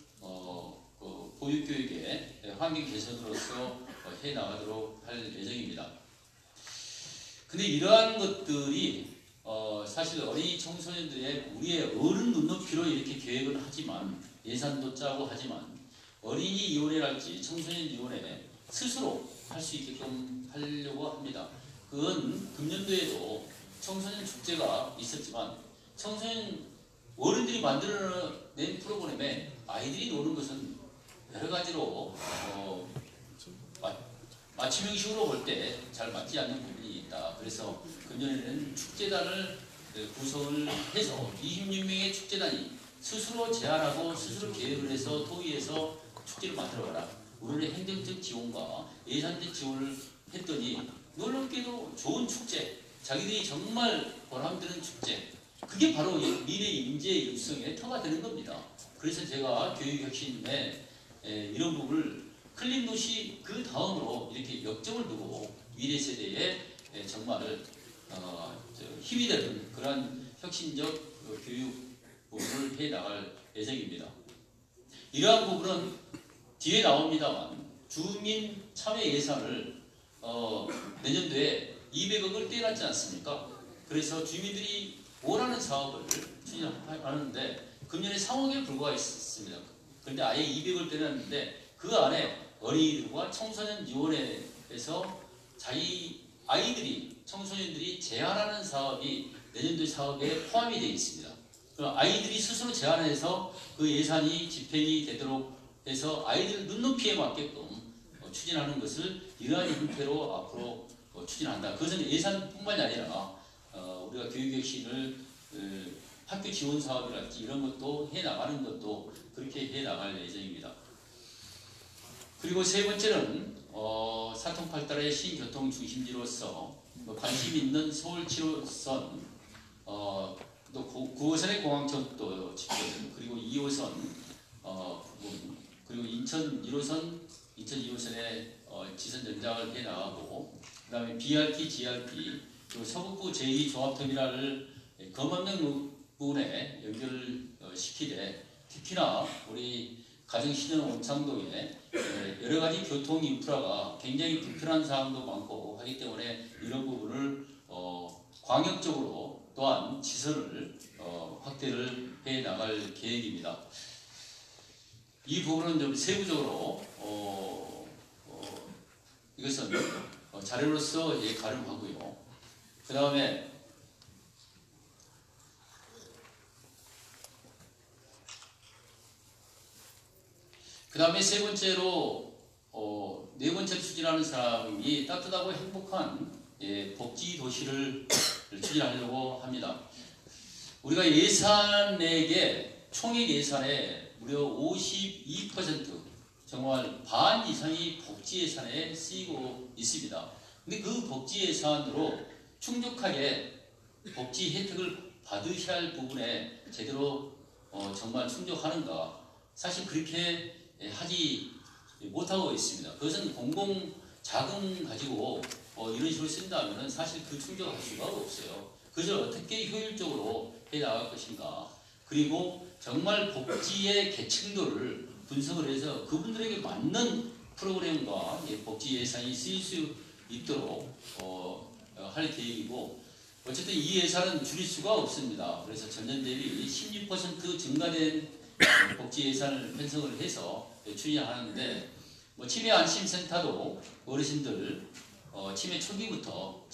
보육교육의 환경 개선으로서 해 나가도록 할 예정입니다. 근데 이러한 것들이 사실 어린이 청소년들의 우리의 어른 눈높이로 이렇게 계획을 하지만, 예산도 짜고 하지만 어린이 위원회랄지 청소년 위원회 스스로 할 수 있게끔 하려고 합니다. 그건 금년도에도 청소년 축제가 있었지만 청소년 어른들이 만들어낸 프로그램에 아이들이 노는 것은 여러 가지로 맞춤 형식으로 볼 때 잘 맞지 않는 부분이 있다. 그래서 금년에는 축제단을 구성을 해서 26명의 축제단이 스스로 제안하고 스스로 계획을 해서 토의해서 축제를 만들어가라. 우리는 행정적 지원과 예산적 지원을 했더니 놀랍게도 좋은 축제, 자기들이 정말 보람드는 축제, 그게 바로 미래 인재 육성의 터가 되는 겁니다. 그래서 제가 교육혁신에 이런 부분을 클린 도시 그 다음으로 이렇게 역점을 두고 미래 세대에 정말 힘이 되는 그러한 혁신적 교육 부분을 해 나갈 예정입니다. 이러한 부분은 뒤에 나옵니다만 주민 참여 예산을 내년도에 200억을 떼놨지 않습니까? 그래서 주민들이 원하는 사업을 추진하는데 금년에 3억에 불과했습니다. 그런데 아예 200을 떼놨는데 그 안에 어린이들과 청소년 유원회에서 자기 아이들이 청소년들이 제안하는 사업이 내년도 사업에 포함이 되어 있습니다. 그럼 아이들이 스스로 제안해서 그 예산이 집행이 되도록 해서 아이들 눈높이에 맞게끔 추진하는 것을 이러한 형태로 앞으로 추진한다. 그것은 예산뿐만이 아니라 우리가 교육혁신을 학교 지원 사업이랄지 이런 것도 해 나가는 것도 그렇게 해 나갈 예정입니다. 그리고 세 번째는 사통팔달의 신교통 중심지로서 관심 있는 서울 7호선 또 9호선의 공항철도 집행 그리고 2호선 부분 그리고 인천 1호선, 인천 2호선의 지선 연장을 해 나가고 그다음에 BRT, GRT 그리고 서북부 제2종합터미널을 검암역 부분에 연결을 시키되 특히나 우리 가정신현 원창동에 여러 가지 교통 인프라가 굉장히 불편한 사항도 많고 하기 때문에 이런 부분을 광역적으로 또한 지선을 확대를 해 나갈 계획입니다. 이 부분은 좀 세부적으로 이것은 자료로서 가름하고요. 그 다음에 세 번째로 네 번째로 추진하는 사람이 따뜻하고 행복한 복지 도시를 추진하려고 합니다. 우리가 예산 내에 총액 예산의 무려 52% 정말 반 이상이 복지 예산에 쓰이고 있습니다. 근데 그 복지 예산으로 충족하게 복지 혜택을 받으셔야 할 부분에 제대로 정말 충족하는가? 사실 그렇게 하지 못하고 있습니다. 그것은 공공 자금 가지고 이런 식으로 쓴다면 사실 그 충족할 수가 없어요. 그것을 어떻게 효율적으로 해 나갈 것인가? 그리고 정말 복지의 계층도를 분석을 해서 그분들에게 맞는 프로그램과 복지 예산이 쓰일 수 있도록 할 계획이고 어쨌든 이 예산은 줄일 수가 없습니다. 그래서 전년 대비 16% 증가된 복지 예산을 편성을 해서 추진하는데 치매 안심센터도 어르신들 치매 초기부터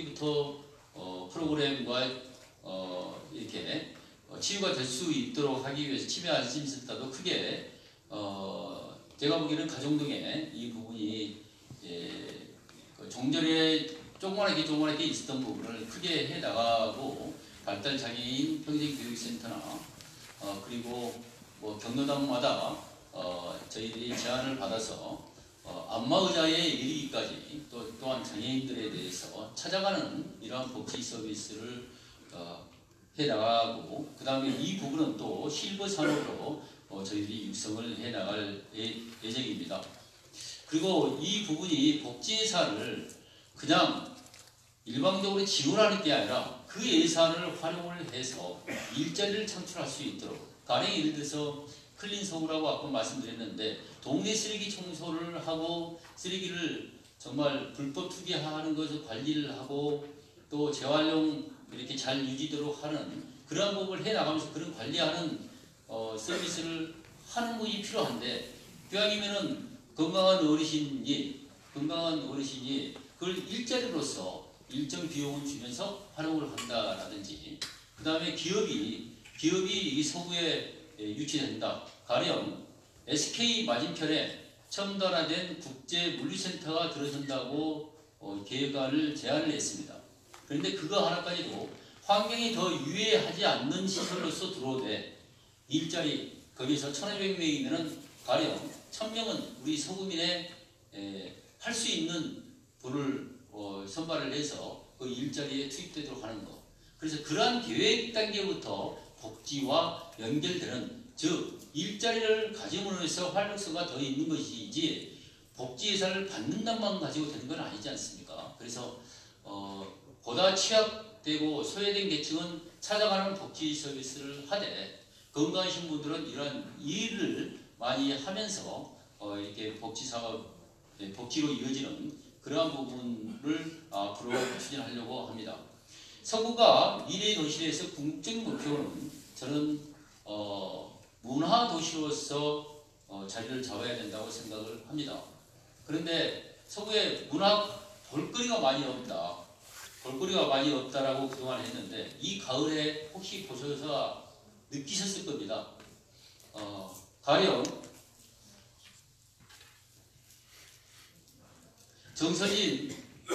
프로그램과 이렇게 치유가 될 수 있도록 하기 위해서 치매 안심센터도 크게 제가 보기에는 가정동에 이 부분이 종전에 조그맣게 있었던 부분을 크게 해 나가고 발달 장애인 평생교육센터나 그리고 경로당마다 저희들이 제안을 받아서 안마의자에 이르기까지 또한 장애인들에 대해서 찾아가는 이러한 복지 서비스를 해 나가고 그 다음에 이 부분은 또 실버 산업으로 저희들이 육성을 해 나갈 예정입니다. 그리고 이 부분이 복지 예산을 그냥 일방적으로 지원하는 게 아니라 그 예산을 활용을 해서 일자리를 창출할 수 있도록 가령 예를 들어서 클린 서구라고 아까 말씀드렸는데 동네 쓰레기 청소를 하고 쓰레기를 정말 불법 투기하는 것을 관리를 하고 또 재활용 이렇게 잘 유지되도록 하는 그러한 부분을 해 나가면서 그런 관리하는 서비스를 하는 것이 필요한데 기왕이면은 건강한 어르신이 그걸 일자리로서 일정 비용을 주면서 활용을 한다라든지 그 다음에 기업이 이 서구에 유치된다. 가령 SK 맞은편에 첨단화된 국제 물류센터가 들어선다고 계획안을 제안을 했습니다. 그런데 그거 하나까지도 환경이 더 유해하지 않는 시설로서 들어오되 일자리 거기서 1,500명이면은 가령 1,000명은 우리 서구민에 할 수 있는 분을 선발을 해서 그 일자리에 투입되도록 하는 것. 그래서 그러한 계획 단계부터 복지와 연결되는 즉 일자리를 가짐으로 해서 활력소가 더 있는 것이지 복지 예산을 받는다만 가지고 되는 건 아니지 않습니까? 그래서 보다 취약되고 소외된 계층은 찾아가는 복지 서비스를 하되 건강하신 분들은 이런 일을 많이 하면서 이렇게 복지 사업, 복지로 이어지는 그러한 부분을 앞으로 추진하려고 합니다. 서구가 미래의 도시에서 궁극적 목표는 저는 문화 도시로서 자리를 잡아야 된다고 생각을 합니다. 그런데 서구에 문화 볼거리가 많이 없다. 볼거리가 많이 없다라고 그동안 했는데 이 가을에 혹시 보셔서 느끼셨을 겁니다. 가령 정서진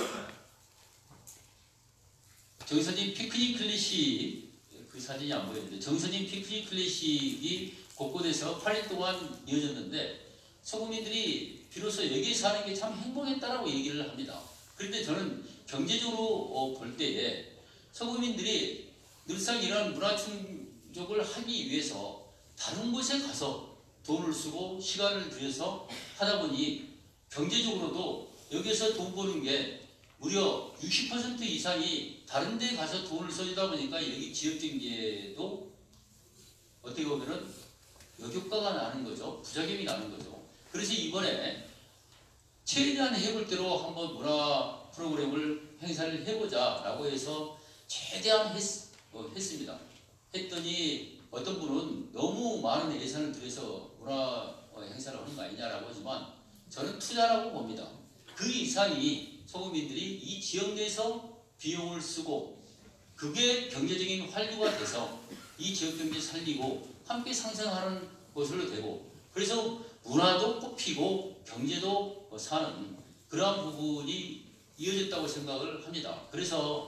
피크닉 클래식 그 사진이 안 보이는데 정서진 피크닉 클래식이 곳곳에서 8일 동안 이어졌는데 서구민들이 비로소 여기 사는 게 참 행복했다라고 얘기를 합니다. 그런데 저는 경제적으로 볼 때에 서구민들이 늘상 이런 문화 충족을 하기 위해서 다른 곳에 가서 돈을 쓰고 시간을 들여서 하다 보니 경제적으로도 여기서 돈 버는 게 무려 60% 이상이 다른 데 가서 돈을 써주다 보니까 여기 지역 경제도 어떻게 보면은 역효과가 나는 거죠. 부작용이 나는 거죠. 그래서 이번에 최대한 해볼 대로 한번 문화 프로그램을 행사를 해보자 라고 해서 최대한 했습니다. 했더니 어떤 분은 너무 많은 예산을 들여서 문화 행사를 하는 거 아니냐라고 하지만 저는 투자라고 봅니다. 그 이상이 서구민들이 이 지역 내에서 비용을 쓰고 그게 경제적인 활류가 돼서 이 지역 경제 살리고 함께 상생하는 것으로 되고 그래서 문화도 꽃피고 경제도 사는 그러한 부분이 이어졌다고 생각을 합니다. 그래서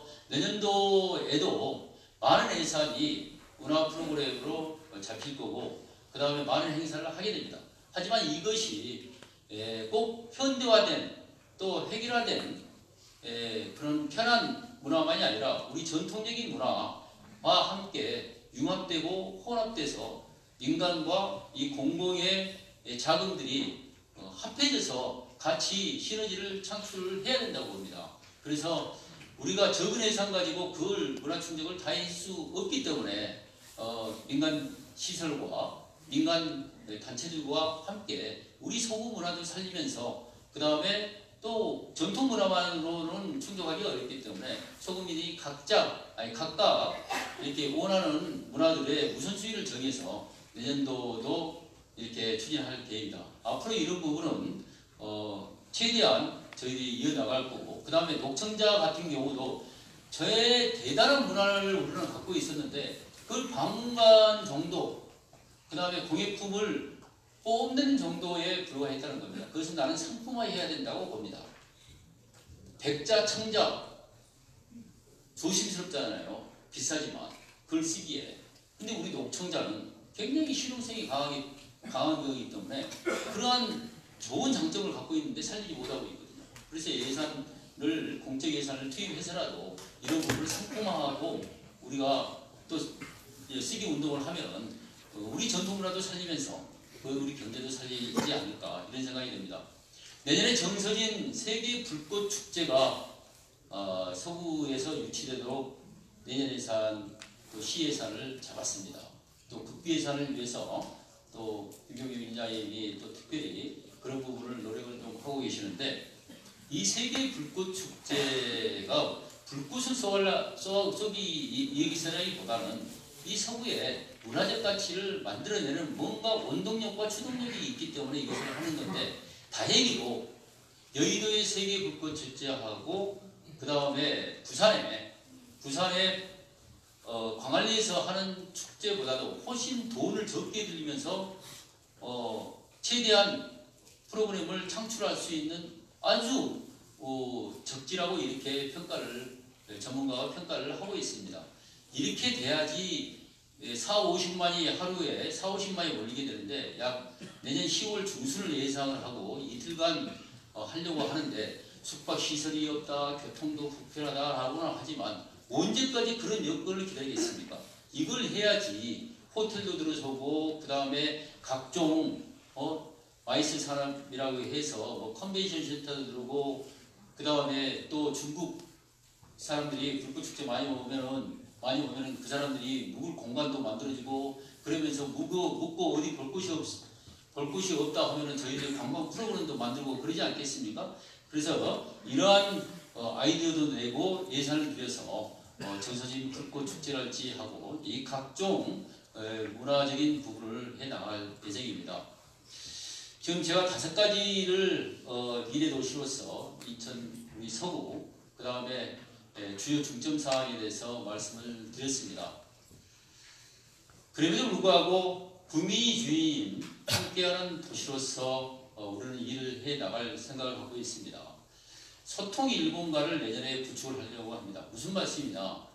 내년도에도 많은 예산이 문화 프로그램으로 잡힐 거고 그 다음에 많은 행사를 하게 됩니다. 하지만 이것이 꼭 현대화된 또 획일화된 그런 편한 문화만이 아니라 우리 전통적인 문화와 함께 융합되고 혼합돼서 인간과 이 공공의 자금들이 합해져서 같이 시너지를 창출해야 된다고 봅니다. 그래서 우리가 적은 예산 가지고 그걸 문화 충족을 다 할 수 없기 때문에 민간 시설과 민간 단체들과 함께 우리 서구 문화도 살리면서 그 다음에 또 전통 문화만으로는 충족하기 어렵기 때문에 서구민이 각각 이렇게 원하는 문화들의 우선순위를 정해서 내년도도 이렇게 추진할 계획이다. 앞으로 이런 부분은 최대한 저희들이 이어나갈 거고 그 다음에 녹청자 같은 경우도 저의 대단한 문화를 우리는 갖고 있었는데 그걸 박물관 정도 그 다음에 공예품을 뽐내는 정도에 불과했다는 겁니다. 그것은 나는 상품화해야 된다고 봅니다. 백자, 청자 조심스럽잖아요. 비싸지만 글 쓰기에. 근데 우리 녹청자는 굉장히 실용성이 강한 거이기 때문에 그러한 좋은 장점을 갖고 있는데 살리지 못하고 있거든요. 그래서 예산을 공적 예산을 투입해서라도 이런 부분을 상품화하고 우리가 또 쓰기 운동을 하면 우리 전통문화도 살리면서 우리 경제도 살리지 않을까 이런 생각이 듭니다. 내년에 정서진 세계 불꽃 축제가 서구에서 유치되도록 내년 예산 또 시 예산을 잡았습니다. 또 국비 예산을 위해서 또 김경규 위원장님이 또 특별히 그런 부분을 노력을 좀 하고 계시는데 이 세계 불꽃 축제가 불꽃을 쏘기 얘기서라기보다는 이 서구에 문화적 가치를 만들어내는 뭔가 원동력과 추동력이 있기 때문에 이것을 하는 건데 다행히도 여의도의 세계 불꽃 축제하고 그 다음에 부산에 광안리에서 하는 축제보다도 훨씬 돈을 적게 들이면서 최대한 프로그램을 창출할 수 있는 아주 적지라고 이렇게 전문가가 평가를 하고 있습니다. 이렇게 돼야지 40-50만이 하루에 40-50만이 몰리게 되는데 약 내년 10월 중순을 예상을 하고 이틀간 하려고 하는데 숙박시설이 없다, 교통도 불편하다라고는 하지만 언제까지 그런 여건을 기다리겠습니까? 이걸 해야지 호텔도 들어서고 그 다음에 각종 아이스 산업이라고 해서 뭐 컨벤션 센터도 들어오고 그 다음에 또 중국 사람들이 불꽃축제 많이 오면은 그 사람들이 묵을 공간도 만들어지고 그러면서 묵고 어디 볼 곳이 없다 하면은 저희들 관광 프로그램도 만들고 그러지 않겠습니까? 그래서 이러한 아이디어도 내고 예산을 들여서 정서진 불꽃축제랄지 하고 이 각종 문화적인 부분을 해나갈 예정입니다. 지금 제가 5가지를 미래 도시로서 우리 서구 그 다음에 주요 중점 사항에 대해서 말씀을 드렸습니다. 그럼에도 불구하고 구민이 주인 함께하는 도시로서 우리는 일을 해 나갈 생각을 하고 있습니다. 소통 일본가를 내년에 구축을 하려고 합니다. 무슨 말씀이냐?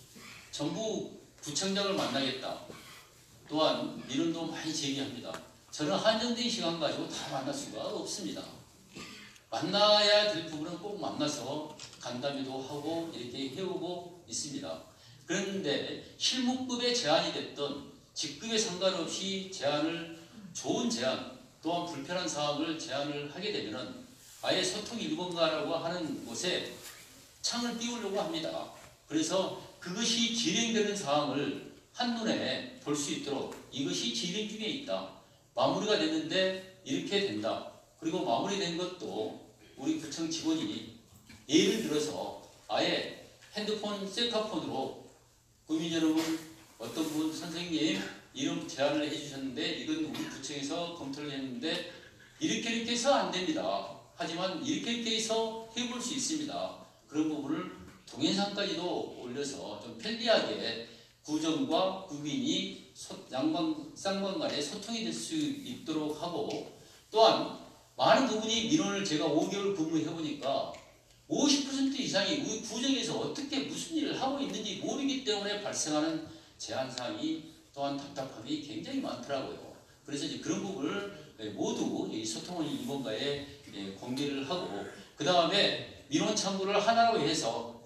전부 구청장을 만나겠다. 또한 민원도 많이 제기합니다. 저는 한정된 시간 가지고 다 만날 수가 없습니다. 만나야 될 부분은 꼭 만나서 간담회도 하고 이렇게 해오고 있습니다. 그런데 실무급에 제한이 됐던 직급에 상관없이 좋은 제안 또한 불편한 사항을 제안을 하게 되면은 아예 소통 일본가라고 하는 곳에 창을 띄우려고 합니다. 그래서 그것이 진행되는 사항을 한눈에 볼 수 있도록 이것이 진행 중에 있다. 마무리가 됐는데 이렇게 된다. 그리고 마무리된 것도 우리 구청 직원이 예를 들어서 아예 핸드폰 셀카폰으로 국민 여러분 어떤 분 선생님 이런 제안을 해주셨는데 이건 우리 구청에서 검토를 했는데 이렇게 해서 안 됩니다. 하지만 이렇게 해서 해볼 수 있습니다. 그런 부분을 동영상까지도 올려서 좀 편리하게 구정과 국민이 쌍방 간에 소통이 될 수 있도록 하고 또한 많은 부분이 민원을 제가 5개월 근무해보니까 50% 이상이 우리 구정에서 어떻게 무슨 일을 하고 있는지 모르기 때문에 발생하는 제한사항이 또한 답답함이 굉장히 많더라고요. 그래서 이제 그런 부분을 모두 이 소통을 이번가에 공개를 하고 그 다음에 민원 창구를 하나로 해서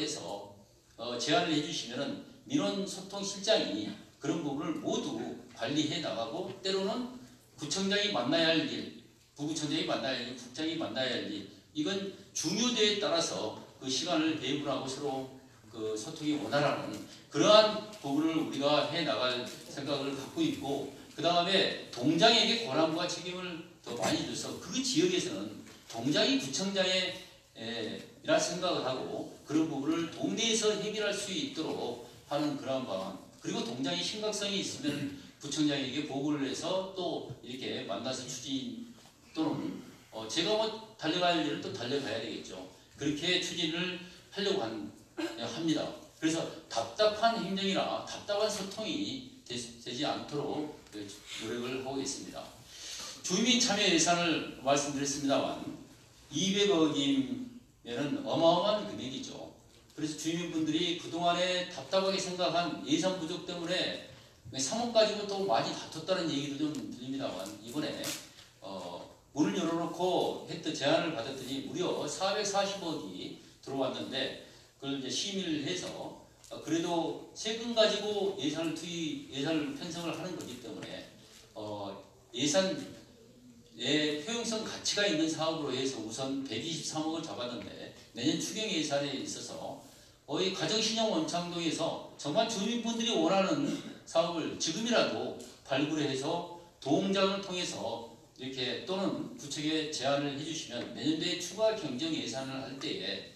제안을 해주시면은 민원 소통 실장이 그런 부분을 모두 관리해 나가고 때로는 구청장이 만나야 할 일, 부구청장이 만나야 할 일, 국장이 만나야 할 일 이건 중요도에 따라서 그 시간을 배분하고 서로 그 소통이 원활하는 그러한 부분을 우리가 해 나갈 생각을 갖고 있고 그 다음에 동장에게 권한과 책임을 더 많이 줘서 그 지역에서는 동장이 구청장의 이라 생각을 하고 그런 부분을 동네에서 해결할 수 있도록 하는 그러한 방안 그리고 동장이 심각성이 있으면 구청장에게 보고를 해서 또 이렇게 만나서 추진 또는 제가 뭐 달려갈 일을 또 달려가야 되겠죠. 그렇게 추진을 하려고 합니다. 그래서 답답한 행정이나 답답한 소통이 되지 않도록 노력을 하고 있습니다. 주민 참여 예산을 말씀드렸습니다만 200억이면 어마어마한 금액이죠. 그래서 주민분들이 그동안에 답답하게 생각한 예산 부족 때문에 3억 가지고 또 많이 다퉜다는 얘기도 좀 들립니다만 이번에 문을 열어놓고 했던 제안을 받았더니 무려 440억이 들어왔는데 그걸 이제 심의를 해서 그래도 세금 가지고 예산을 편성을 하는 거기 때문에 예산의 효용성 가치가 있는 사업으로 해서 우선 123억을 잡았는데 내년 추경 예산에 있어서 거의 가정신용 원창동에서 정말 주민분들이 원하는 사업을 지금이라도 발굴해서 도움장을 통해서 이렇게 또는 구청에 제안을 해주시면 내년도에 추가 경정 예산을 할 때에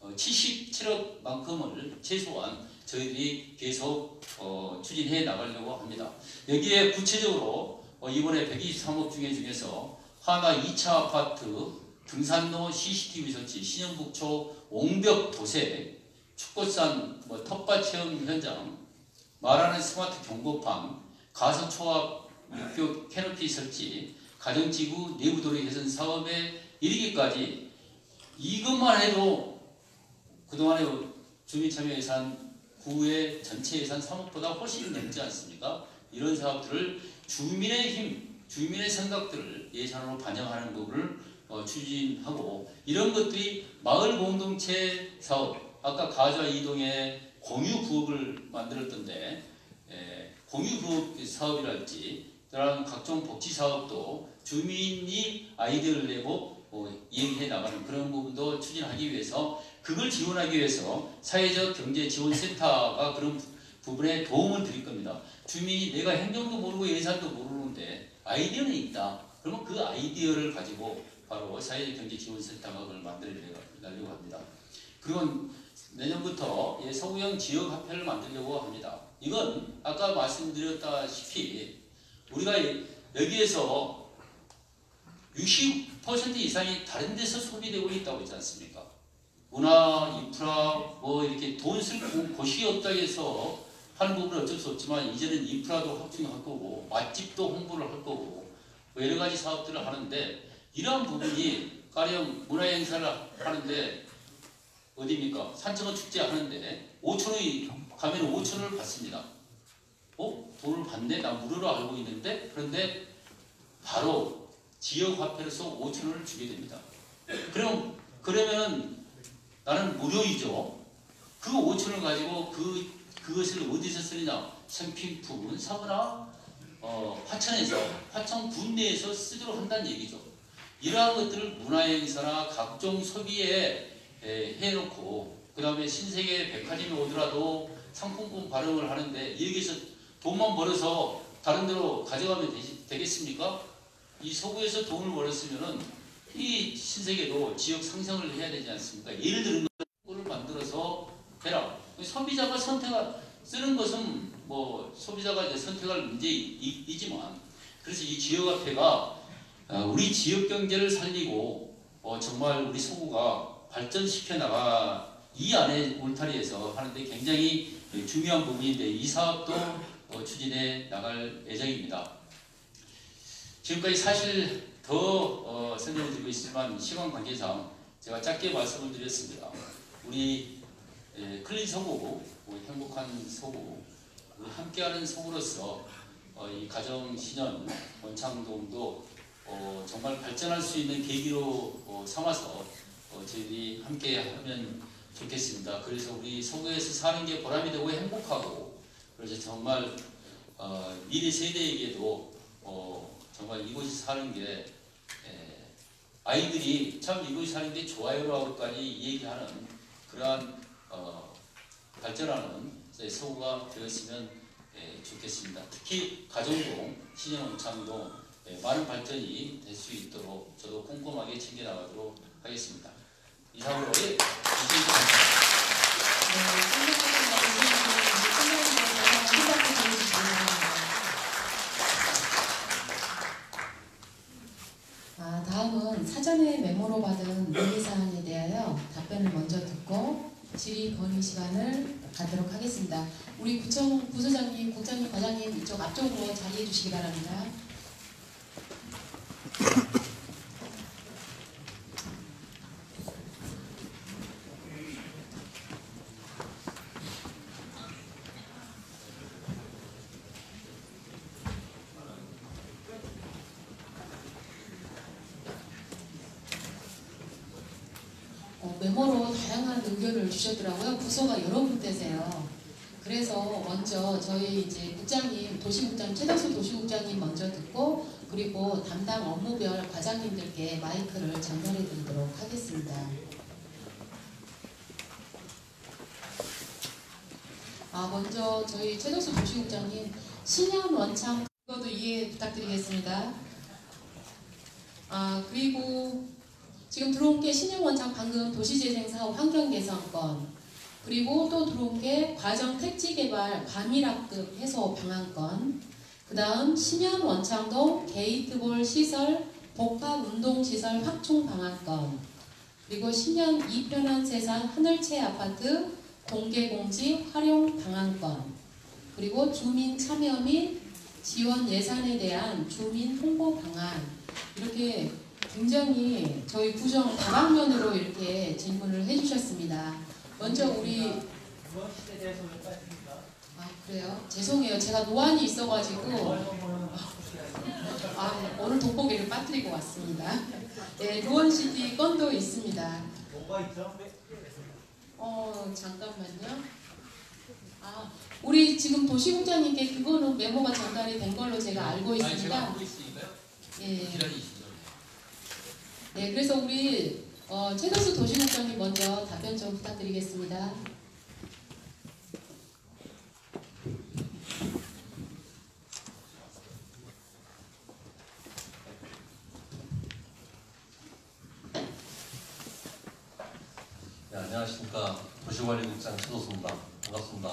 77억만큼을 최소한 저희들이 계속 추진해 나가려고 합니다. 여기에 구체적으로 이번에 123억 중에서 하나 2차 아파트, 등산로 CCTV 설치, 신영북초 옹벽 도색, 축구산 텃밭 체험 현장, 말하는 스마트 경고판, 가서 초합 육교 캐노피 설치, 가정지구 내부도로 개선 사업에 이르기까지 이것만 해도 그동안의 주민참여 예산 구의 전체 예산 3억보다 훨씬 넘지 않습니까? 이런 사업들을 주민의 힘, 주민의 생각들을 예산으로 반영하는 부분을 추진하고 이런 것들이 마을 공동체 사업, 아까 가좌 이동에 공유 구역을 만들었던데 공유 구역 사업이랄지 그런 각종 복지 사업도 주민이 아이디어를 내고 이행해 나가는 그런 부분도 추진하기 위해서 그걸 지원하기 위해서 사회적 경제 지원센터가 그런 부분에 도움을 드릴 겁니다. 주민이 내가 행정도 모르고 예산도 모르는데 아이디어는 있다. 그러면 그 아이디어를 가지고 바로 사회적 경제 지원센터가 그걸 만들려고 합니다. 그리고 내년부터 서구형 지역화폐를 만들려고 합니다. 이건 아까 말씀드렸다시피 우리가 여기에서 60% 이상이 다른 데서 소비되고 있다고 했지 않습니까? 문화, 인프라, 뭐 이렇게 돈 쓸 곳이 없다고 해서 하는 부분은 어쩔 수 없지만 이제는 인프라도 확충할 거고 맛집도 홍보를 할 거고 뭐 여러 가지 사업들을 하는데 이러한 부분이 가령 문화행사를 하는데 어디입니까? 산청어 축제 하는데 5,000원이 가면 5,000원을 받습니다. 돈을 받네? 나 무료로 알고 있는데 그런데 바로 지역화폐로서 5,000원을 주게 됩니다. 그러면 나는 무료이죠. 그 5,000원을 가지고 그것을 어디서 쓰느냐? 생필품은 사거나 화천 군내에서 쓰도록 한다는 얘기죠. 이러한 것들을 문화행사나 각종 소비에 해놓고 그 다음에 신세계 백화점에 오더라도 상품권 발행을 하는데 여기서 돈만 벌어서 다른 데로 가져가면 되겠습니까? 이 서구에서 돈을 벌었으면은 이 신세계도 지역 상생을 해야 되지 않습니까? 예를 들면 을 만들어서 해라. 소비자가 쓰는 것은 뭐 소비자가 이제 선택할 문제이지만 그래서 이 지역화폐가 우리 지역 경제를 살리고 정말 우리 서구가 발전시켜 나가 이 안에 울타리에서 하는데 굉장히 중요한 부분인데 이 사업도 추진해 나갈 예정입니다. 지금까지 사실 더 설명을 드리고 있지만 시간 관계상 제가 짧게 말씀을 드렸습니다. 우리 클린 서구, 행복한 서구, 우리 함께하는 서구로서 이 가정신현 원창동도 정말 발전할 수 있는 계기로 삼아서 저희들이 함께 하면 좋겠습니다. 그래서 우리 서구에서 사는 게 보람이 되고 행복하고 그래서 정말 미래 세대에게도 정말 이곳이 사는 게 아이들이 참 이곳이 사는 게 좋아요라고까지 얘기하는 그러한 발전하는 서구가 되었으면 좋겠습니다. 특히 가정동, 신현원창동 많은 발전이 될 수 있도록 저도 꼼꼼하게 챙겨나가도록 하겠습니다. 이상으로 다음은 사전에 메모로 받은 문의사항에 대하여 답변을 먼저 듣고 질의 건의 시간을 갖도록 하겠습니다. 우리 구청 부서장님, 국장님, 과장님 이쪽 앞쪽으로 자리해 주시기 바랍니다. 메모로 다양한 의견을 주셨더라고요. 부서가 여러 군데세요. 그래서 먼저 저희 이제 국장님, 도시국장, 최덕수 도시국장님 먼저 듣고 그리고 담당 업무별 과장님들께 마이크를 전달해 드리도록 하겠습니다. 먼저 저희 최덕수 도시국장님 신현 원창 그것도 이해 부탁드리겠습니다. 그리고 지금 들어온 게 신현원창 방금 도시재생사업 환경개선권 그리고 또 들어온 게 과정 택지개발 과밀학급 해소 방안권 그 다음 신현원창동 게이트볼 시설 복합운동시설 확충 방안권 그리고 신현 2편한 세상 하늘채 아파트 공개공지 활용 방안권 그리고 주민 참여 및 지원 예산에 대한 주민 홍보 방안 이렇게 굉장히 저희 구정 다방면으로 이렇게 질문을 해주셨습니다. 먼저 우리 그래요? 죄송해요. 제가 노안이 있어가지고 오늘 돋보기를 빠뜨리고 왔습니다. 네, 노원시티 건도 있습니다. 뭐가 있죠? 잠깐만요. 우리 지금 도시국장님께 그거는 메모가 전달이 된 걸로 제가 알고 있습니다. 예. 기란이 있습니다. 네, 그래서 우리 최덕수 도시국장님 먼저 답변 좀 부탁드리겠습니다. 네, 안녕하십니까. 도시관리국장 최도수입니다. 반갑습니다.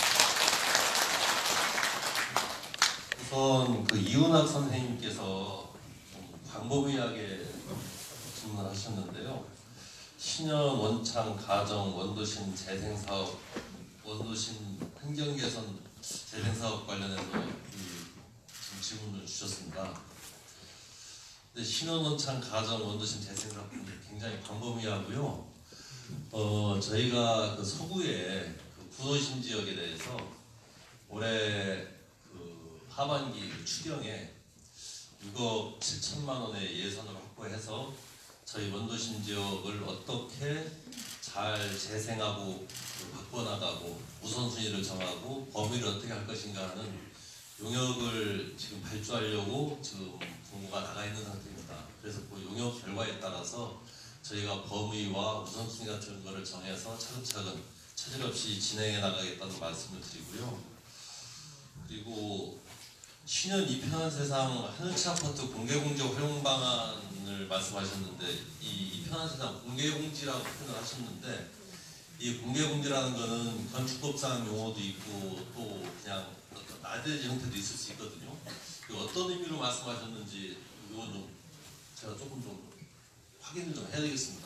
우선 그 이은학 선생님께서 좀 광범위하게 질문을 하셨는데요. 신현, 원창, 가정, 원도심 재생사업, 원도심 환경개선 재생사업 관련해서 지금 질문을 주셨습니다. 근데 신현, 원창, 가정, 원도심 재생사업 굉장히 광범위하고요. 저희가 그 서구의 그 구도심 지역에 대해서 올해 그 하반기 추경에 6억 7천만 원의 예산을 확보해서 저희 원도심 지역을 어떻게 잘 재생하고 바꿔나가고 우선순위를 정하고 범위를 어떻게 할 것인가 하는 용역을 지금 발주하려고 지금 공고가 나가 있는 상태입니다. 그래서 그 용역 결과에 따라서 저희가 범위와 우선순위 같은 거를 정해서 차근차근 차질 없이 진행해 나가겠다는 말씀을 드리고요. 그리고 신현 이편한 세상 하늘치 아파트 공개공지 활용 방안을 말씀하셨는데 이 이편한 세상 공개공지라고 표현을 하셨는데 이 공개공지라는 거는 건축법상 용어도 있고 또 그냥 어떤 나대지 형태도 있을 수 있거든요. 어떤 의미로 말씀하셨는지 이건 좀 제가 조금 좀 확인을 좀 해야 되겠습니다.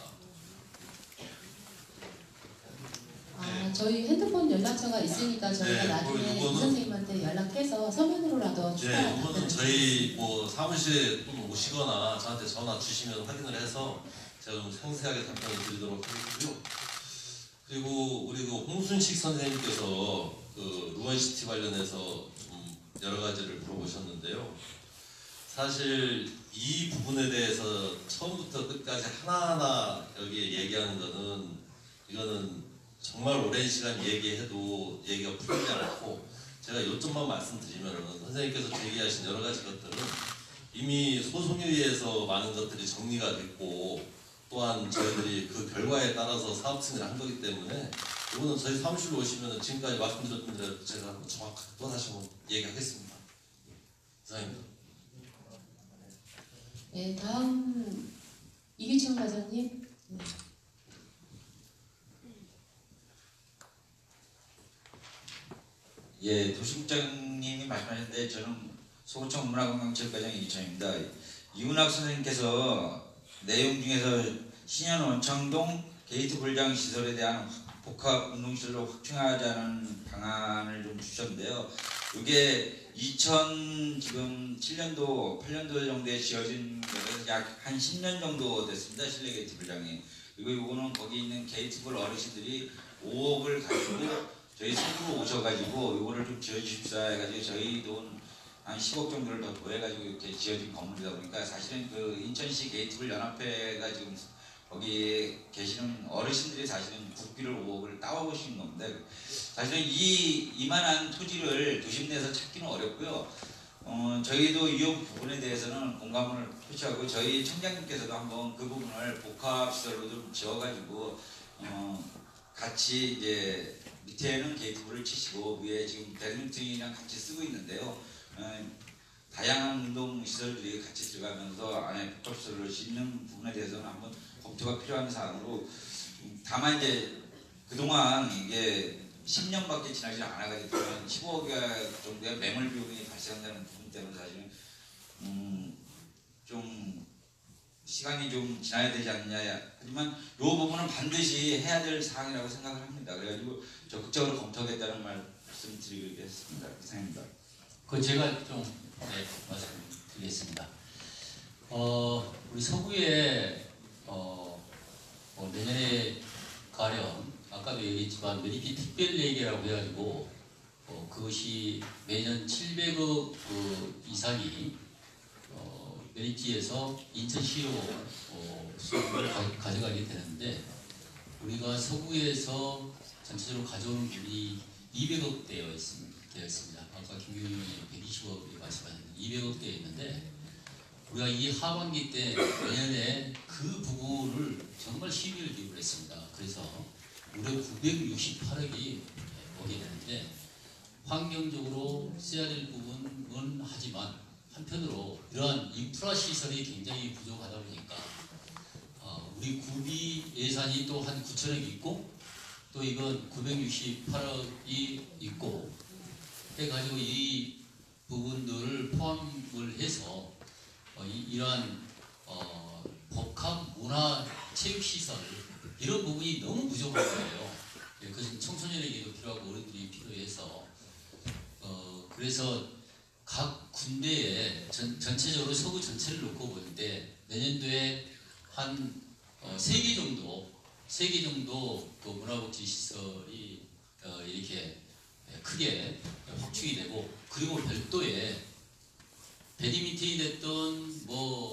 저희 핸드폰 연락처가 있으니까 저희가 네, 나중에 이 이거는- 선생님한테 연락해서 서면으로라도 추가 네, 이거는 답변을 저희 뭐 사무실에 좀 오시거나 저한테 전화 주시면 확인을 해서 제가 좀 상세하게 답변을 드리도록 하겠고요. 그리고 우리 그 홍순식 선생님께서 그 루원시티 관련해서 좀 여러 가지를 물어보셨는데요. 사실 이 부분에 대해서 처음부터 끝까지 하나하나 여기에 얘기하는 거는 이거는 정말 오랜 시간 얘기해도 얘기가 풀리지 않고 제가 요점만 말씀드리면은 선생님께서 제기하신 여러 가지 것들은 이미 소송에 의해서 많은 것들이 정리가 됐고 또한 저희들이 그 결과에 따라서 사업 승인을 한 거기 때문에 이거는 저희 사무실로 오시면 지금까지 말씀드렸던 대로 제가 정확하게 또 다시 한번 얘기하겠습니다. 이상입니다. 네, 다음 이기춘 과장님. 네. 예, 도시국장님이 말씀하셨는데 저는 서구청 문화관광체육과장 이기천입니다. 이은학 선생님께서 내용 중에서 신현 원창동 게이트 불장 시설에 대한 복합 운동시설로 확충하자는 방안을 좀 주셨는데요. 이게 2007년도 8년도 정도에 지어진 거라서 약 한 10년 정도 됐습니다. 실내 게이트 불장이. 그리고 이거는 거기 있는 게이트불 어르신들이 5억을 가지고 저희 서구로 오셔가지고 이거를 좀 지어주십사 해가지고 저희 돈 한 10억 정도를 더 더해가지고 이렇게 지어진 건물이다 보니까 사실은 그 인천시 게이트불 연합회가 지금 거기 계시는 어르신들이 사실은 국비를 5억을 따와보시는 건데 사실은 이만한 토지를 도심 내에서 찾기는 어렵고요. 저희도 이 부분에 대해서는 공감을 표시하고 저희 청장님께서도 한번 그 부분을 복합시설로 좀 지어가지고 같이 이제 밑에는 게이트불을 치시고 위에 지금 배드민턴이랑 같이 쓰고 있는데요. 다양한 운동 시설들이 같이 들어가면서 안에 복합시설을 짓는 부분에 대해서는 한번 검토가 필요한 사항으로 다만 이제 그동안 이게 10년밖에 지나지 않아가지고 15억 정도의 매몰 비용이 발생한다는 부분 때문에 사실은 좀 시간이 좀 지나야 되지 않느냐. 하지만 이 부분은 반드시 해야 될 사항이라고 생각을 합니다. 그래가지고 적극적으로 검토하겠다는 말씀 드리겠습니다. 이상입니다. 그 제가 좀 말씀드리겠습니다. 우리 서구에 내년에 가령 아까도 얘기했지만 메리트 특별예계라고 해가지고 그것이 매년 700억 이상이 메리트에서 인천시로 수익을 가져가게 되는데 우리가 서구에서 전체적으로 가져오는 돈이 200억 되어 있습니다. 아까 김 교수님이 120억이 말씀하셨는데 200억 되어 있는데 우리가 이 하반기 때 내년에 그 부분을 정말 시비를 기울여 했습니다. 그래서 무려 968억이 오게 되는데 환경적으로 써야 될 부분은 하지만 한편으로 이러한 인프라 시설이 굉장히 부족하다 보니까 우리 구비 예산이 또 한 9천억이 있고 또 이건 968억이 있고 해가지고 이 부분들을 포함을 해서 이러한 복합 문화 체육 시설 이런 부분이 너무 부족한 거예요. 그것은 청소년에게도 필요하고 어른들이 필요해서 그래서 각 군대에 전체적으로 서구 전체를 놓고 볼 때 내년도에 한 3개 정도 그 문화복지 시설이 이렇게 크게 확충이 되고 그리고 별도의 배드민턴이 됐던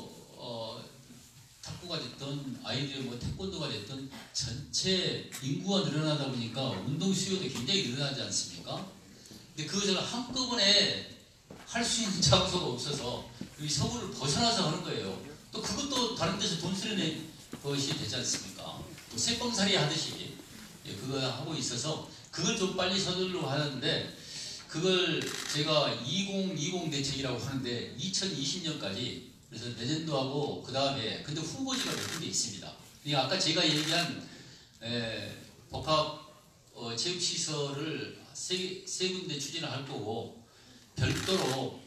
탁구가 됐던 아이들의 태권도가 됐던 전체 인구가 늘어나다 보니까 운동 수요도 굉장히 늘어나지 않습니까? 근데 그것을 한꺼번에 할 수 있는 장소가 없어서 이 서구를 벗어나서 하는 거예요. 또 그것도 다른 데서 돈 쓰는 것이 되지 않습니까? 또 새빵살이 하듯이 그거 하고 있어서 그걸 좀 빨리 서둘러 하는데 그걸 제가 2020 대책이라고 하는데 2020년까지 그래서 내년도하고 그 다음에 근데 후보지가 몇 군데 있습니다. 그러니까 아까 제가 얘기한 복합 체육시설을 세 군데 추진을 할 거고 별도로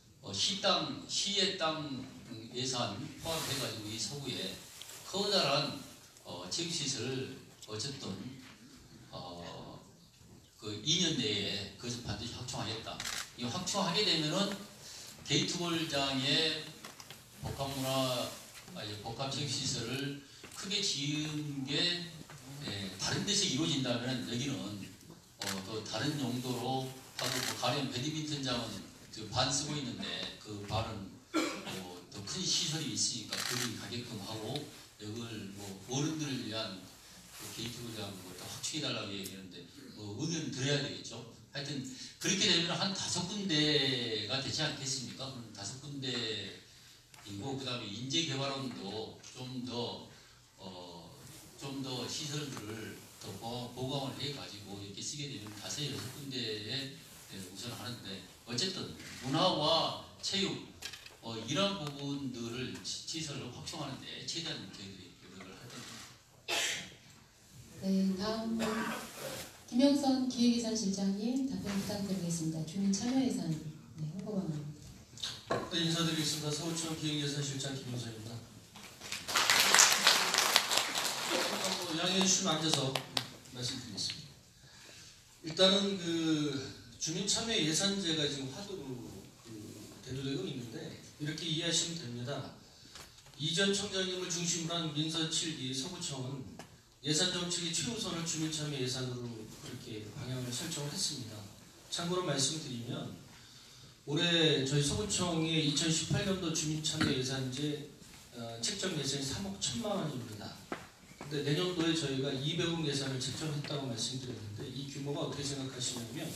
시의 땅 예산 포함해가지고 이 서구에 커다란 체육시설을 어쨌든 그 2년 내에 그것을 반드시 확충하겠다. 이 확충하게 되면은 게이트볼장에 복합체육시설을 크게 지은 게 다른 데서 이루어진다면 여기는 또 다른 용도로 하고 가령 배드민턴장은 반 쓰고 있는데 그 반은 더 큰 시설이 있으니까 거기 가게끔 하고 이걸 어른들을 위한 게이트볼장 더 확충해달라고 얘기하는데 의견 들어야 되겠죠. 하여튼 그렇게 되면 한 5군데가 되지 않겠습니까? 그럼 5군데이고 그 다음에 인재개발원도 좀 더 시설들을 더 보강을 해가지고 이렇게 쓰게 되면 5, 6군데에 우선 하는데 어쨌든 문화와 체육 이런 부분들을 시설을 확충하는데 최대한 저희들이 노력을 할 겁니다. 네, 다음은 김영선 기획예산실장님 답변 부탁드리겠습니다. 주민 참여 예산 홍보방안. 네, 인사드리겠습니다. 서울청 기획예산실장 김영선입니다. 양해해 주시면 앉아서 말씀드리겠습니다. 일단은 그 주민 참여 예산제가 지금 화두로 대두되고 있는데 이렇게 이해하시면 됩니다. 이전 청장님을 중심으로 한 민선 7기 서구청은 예산 정책의 최우선을 주민 참여 예산으로 그렇게 방향을 설정을 했습니다. 참고로 말씀드리면 올해 저희 서구청의 2018년도 주민 참여 예산제 책정 예산이 3억 1천만 원입니다. 근데 내년도에 저희가 200억 예산을 책정했다고 말씀드렸는데 이 규모가 어떻게 생각하시냐면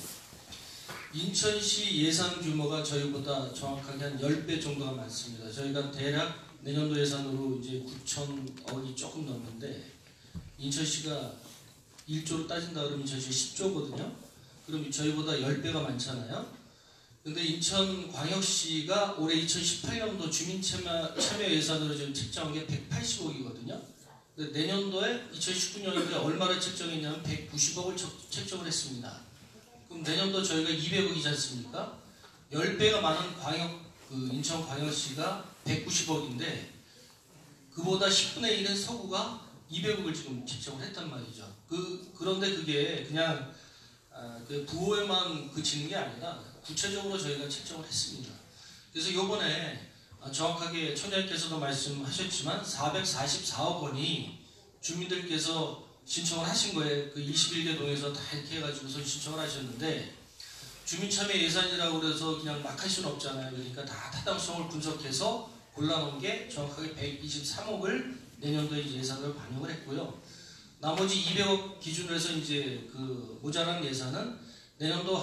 인천시 예산 규모가 저희보다 정확하게 한 10배 정도가 많습니다. 저희가 대략 내년도 예산으로 이제 9천억이 조금 넘는데 인천시가 1조로 따진다 그러면 인천시 10조거든요. 그럼 저희보다 10배가 많잖아요. 근데 인천광역시가 올해 2018년도 주민 참여 예산으로 지금 책정한 게 180억이거든요. 내년도에 2019년도에 얼마를 책정했냐면 190억을 책정을 했습니다. 그럼 내년도 저희가 200억이지 않습니까? 10배가 많은 인천광역시가 190억인데 그보다 10분의 1은 서구가 200억을 지금 책정을 했단 말이죠. 그런데 그게 그냥 그 부호에만 그치는 게 아니라 구체적으로 저희가 책정을 했습니다. 그래서 요번에 정확하게 청장님께서도 말씀하셨지만 444억 원이 주민들께서 신청을 하신 거예요. 그 21개 동에서 다 이렇게 해가지고서 신청을 하셨는데 주민참여 예산이라고 그래서 그냥 막 할 수는 없잖아요. 그러니까 다 타당성을 분석해서 골라놓은 게 정확하게 123억을 내년도에 예산을 반영을 했고요. 나머지 200억 기준으로 해서 이제 그 모자란 예산은 내년도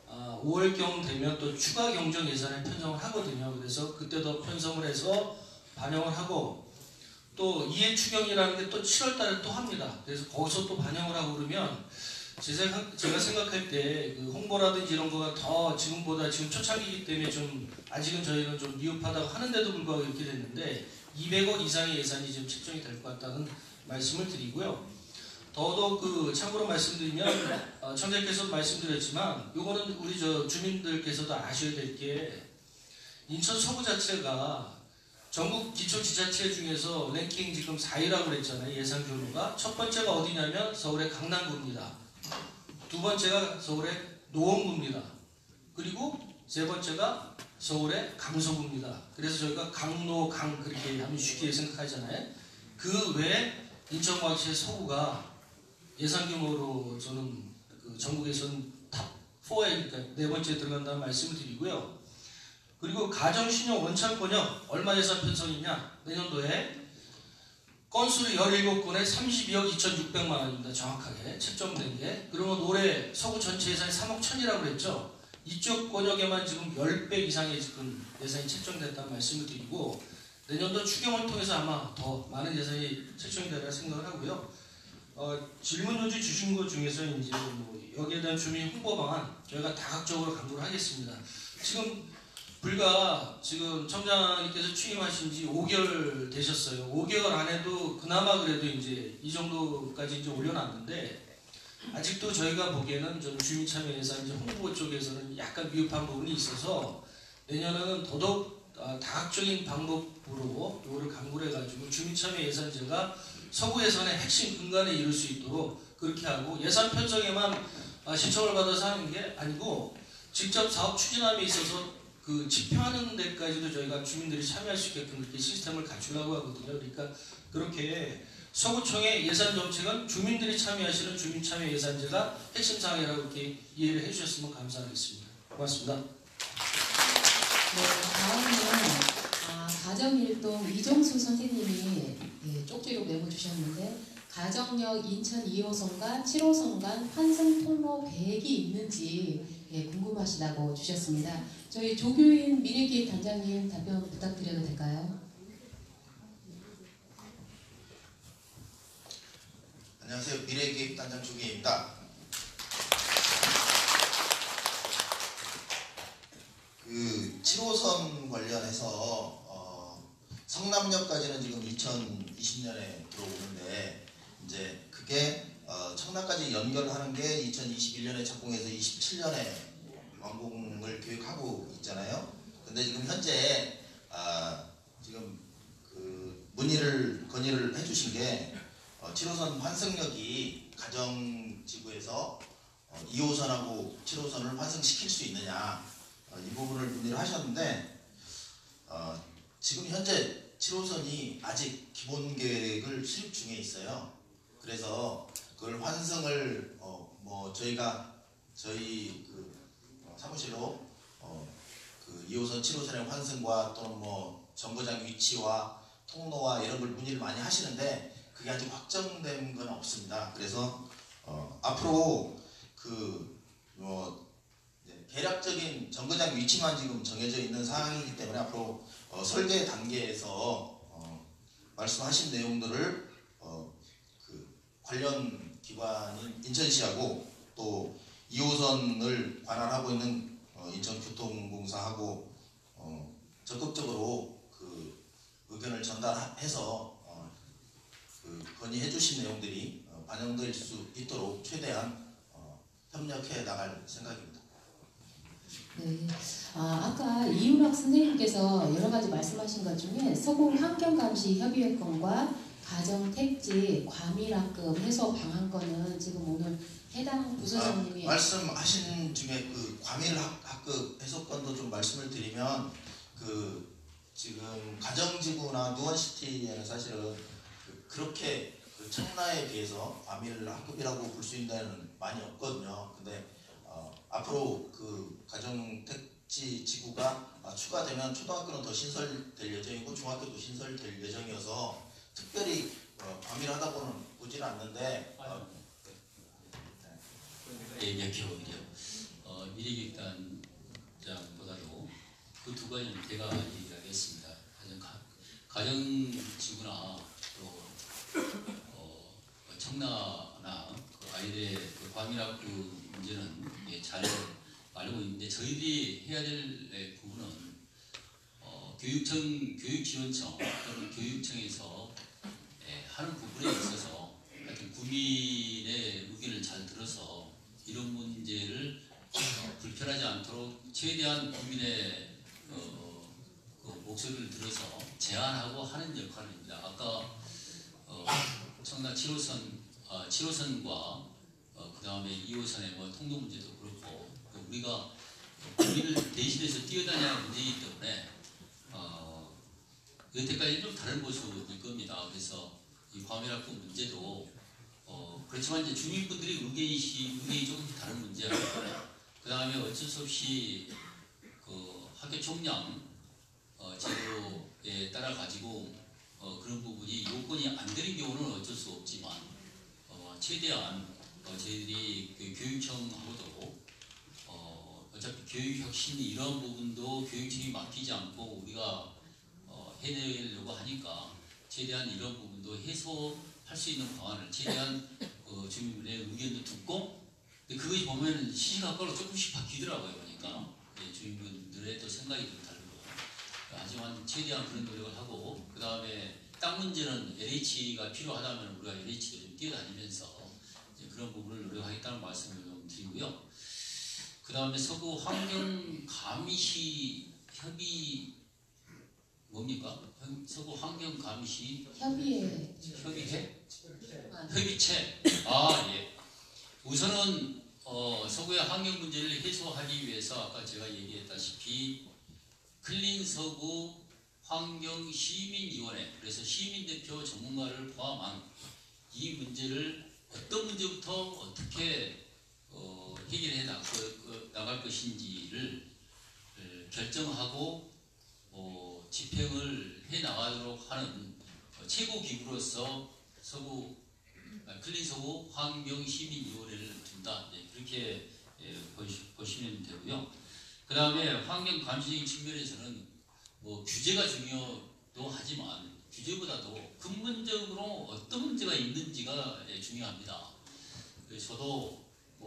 5월경 되면 또 추가 경정 예산에 편성을 하거든요. 그래서 그때도 편성을 해서 반영을 하고 또 이해 추경이라는 게 또 7월 달에 또 합니다. 그래서 거기서 또 반영을 하고 그러면 제가 생각할 때 그 홍보라든지 이런 거가 더 지금보다 지금 초창기이기 때문에 좀 아직은 저희는 좀 미흡하다고 하는데도 불구하고 이렇게 됐는데 200억 이상의 예산이 지금 책정이 될 것 같다는 말씀을 드리고요. 더더욱 그 참고로 말씀드리면 청장께서도 말씀드렸지만 요거는 우리 저 주민들께서도 아셔야 될 게 인천 서구 자체가 전국 기초지자체 중에서 랭킹 지금 4위라고 그랬잖아요. 예산 규모가. 첫 번째가 어디냐면 서울의 강남구입니다. 두 번째가 서울의 노원구입니다. 그리고 세 번째가 서울의 강서구입니다. 그래서 저희가 강노강 그렇게 하면 쉽게 생각하잖아요. 그 외에 인천광역시의 서구가 예산 규모로 저는 그 전국에서는 탑4에 그러니까 네 번째 들어간다는 말씀을 드리고요. 그리고 가정신용 원창권역 얼마 예산 편성이냐? 내년도에 건수로 17건에 32억 2,600만 원입니다. 정확하게 책정된 게. 그러면 올해 서구 전체 예산이 3억 1,000이라고 그랬죠. 이쪽 권역에만 지금 10배 이상의 지금 예산이 책정됐다는 말씀을 드리고 내년도 추경을 통해서 아마 더 많은 예산이 책정이 되리라 생각을 하고요. 질문 요지 주신 것 중에서 이제 뭐 여기에 대한 주민 홍보 방안 저희가 다각적으로 강구를 하겠습니다. 지금 청장님께서 취임하신 지 5개월 되셨어요. 5개월 안에도 그나마 그래도 이제 이 정도까지 이제 올려놨는데 아직도 저희가 보기에는 좀 주민참여 예산 이제 홍보 쪽에서는 약간 미흡한 부분이 있어서 내년에는 더더욱 다각적인 방법으로 이거를 강구를 해가지고 주민참여 예산제가 서구 예산의 핵심 근간에 이룰 수 있도록 그렇게 하고 예산 편성에만 신청을 받아서 하는 게 아니고 직접 사업 추진함에 있어서 그 집행하는 데까지도 저희가 주민들이 참여할 수 있게끔 그렇게 시스템을 갖추려고 하거든요. 그러니까 그렇게 서구청의 예산 정책은 주민들이 참여하시는 주민참여 예산제가 핵심 사항이라고 이렇게 이해를 해주셨으면 감사하겠습니다. 고맙습니다. 네, 다음은 가정일동 이종수 선생님이 쪽지로 메모 주셨는데 가정역 인천 2호선과 7호선 간 환승 통로 계획이 있는지 궁금하시다고 주셨습니다. 저희 조규인 미래기획 단장님 답변 부탁드려도 될까요? 안녕하세요. 미래기획 단장 조규인입니다. 그 7호선 관련해서 성남역까지는 지금 2020년에 들어오는데 이제 그게 청라까지 연결하는 게 2021년에 착공해서 27년에 완공을 계획하고 있잖아요. 근데 지금 현재 지금 그 건의를 해주신 게 7호선 환승역이 가정지구에서 2호선하고 7호선을 환승시킬 수 있느냐 이 부분을 문의를 하셨는데 지금 현재 7호선이 아직 기본 계획을 수립 중에 있어요. 그래서 그걸 환승을 저희 그 사무실로 그 2호선 7호선의 환승과 또는 뭐 정거장 위치와 통로와 이런 걸 문의를 많이 하시는데 그게 아직 확정된 건 없습니다. 그래서 앞으로 대략적인 정거장 위치만 지금 정해져 있는 상황이기 때문에 앞으로 설계 단계에서 말씀하신 내용들을 그 관련 기관인 인천시하고 또 2호선을 관할하고 있는 인천교통공사하고 적극적으로 그 의견을 전달해서 그 건의해 주신 내용들이 반영될 수 있도록 최대한 협력해 나갈 생각입니다. 네, 아까 이윤학 선생님께서 여러 가지 말씀하신 것 중에 서구 환경감시 협의회건과 가정택지 과밀학급 해소 방안건은 지금 오늘 해당 부서장님이 말씀하신 중에 그 과밀학급 해소건도 좀 말씀을 드리면 그 지금 가정지구나 누원시티에는 사실은 그렇게 그 청라에 비해서 과밀학급이라고 볼 수 있는 데는 많이 없거든요. 근데 앞으로 그 가정택지 지구가 추가되면 초등학교는 더 신설될 예정이고 중학교도 신설될 예정이어서 특별히 과밀하다고는 보지는 않는데 얘기할게요. 미래계획단장보다도 그 두 가지는 제가 얘기하겠습니다. 가정지구나 또 청라나 그 아이들의 그 과밀학교 문제는 잘 알고 있는데 저희들이 해야 될 부분은 교육지원청 또는 교육청에서 하는 부분에 있어서 하여튼 국민의 의견을 잘 들어서 이런 문제를 불편하지 않도록 최대한 국민의 그 목소리를 들어서 제안하고 하는 역할입니다. 아까 청라 7호선과 그 다음에 2호선의 뭐 통로 문제도 그렇고 우리가 국민을 대신해서 뛰어다녀야 하는 문제이기 때문에 여태까지 좀 다른 모습일 겁니다. 그래서 이 과밀학교 문제도 그렇지만 이제 주민분들의 의견이 조금 다른 문제고 그 다음에 어쩔 수 없이 그 학교 총량 제도에 따라 가지고 그런 부분이 요건이 안 되는 경우는 어쩔 수 없지만 최대한 저희들이 그 교육청하고도 어차피 교육혁신 이런 부분도 교육청이 맡기지 않고 우리가 해내려고 하니까 최대한 이런 부분도 해소할 수 있는 방안을 최대한 주민들의 의견도 듣고 근데 그것이 보면 시시각각으로 조금씩 바뀌더라고요. 그러니까 주민분들의 또 생각이 좀 다르고 하지만 최대한 그런 노력을 하고 그 다음에 땅 문제는 LH가 필요하다면 우리가 LH도 좀 뛰어다니면서 그런 부분을 노력하겠다는 말씀을 좀 드리고요. 그 다음에 서구 환경감시 협의 뭡니까? 서구 환경감시 협의회? 협의체. 예. 우선은 서구의 환경 문제를 해소하기 위해서 아까 제가 얘기했다시피 클린 서구 환경시민위원회 그래서 시민대표 전문가를 포함한 이 문제를 어떤 문제부터 어떻게 해결해 나갈 것인지를 결정하고 집행을 해 나가도록 하는 최고 기구로서 클린 서구 환경시민위원회를 둔다. 그렇게 보시면 되고요. 그 다음에 환경 감시적인 측면에서는 규제가 중요도 하지만 규제보다도 근본적으로 어떤 문제가 있는지가 중요합니다. 그래서 저도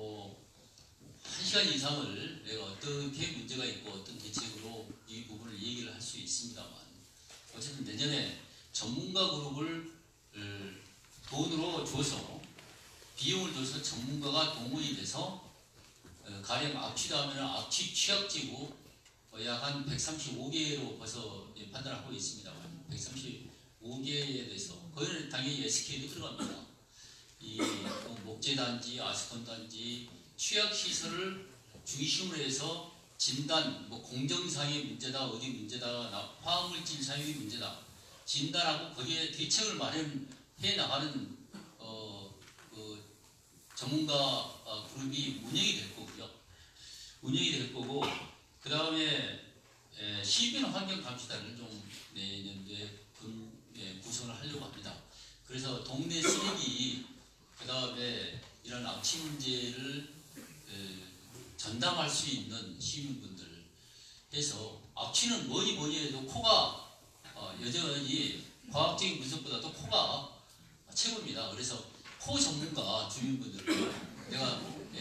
1시간 이상을 내가 어떻게 문제가 있고 어떤 대책으로 이 부분을 얘기를 할 수 있습니다만 어쨌든 내년에 전문가 그룹을 돈으로 줘서 비용을 줘서 전문가가 동원이 돼서 가령 악취다 하면 악취 취약지구 약 한 135개로 벌써 판단하고 있습니다만 135개에 대해서 거기는 당연히 SK도 들어갑니다. 이 목재단지, 아스콘단지, 취약시설을 중심으로 해서 진단, 공정상의 문제다, 어디 문제다, 화학물질 사용이 문제다 진단하고 거기에 대책을 마련해 나가는 전문가 그룹이 운영이 될 거고 그 다음에 시민 환경 감시단을 좀 내년도에 구성을 하려고 합니다. 그래서 동네 쓰레기 그 다음에 이런 악취 문제를 전담할 수 있는 시민분들 해서 악취는 뭐니 해도 코가 여전히 과학적인 분석보다도 코가 최고입니다. 그래서 코 전문가 주민분들 내가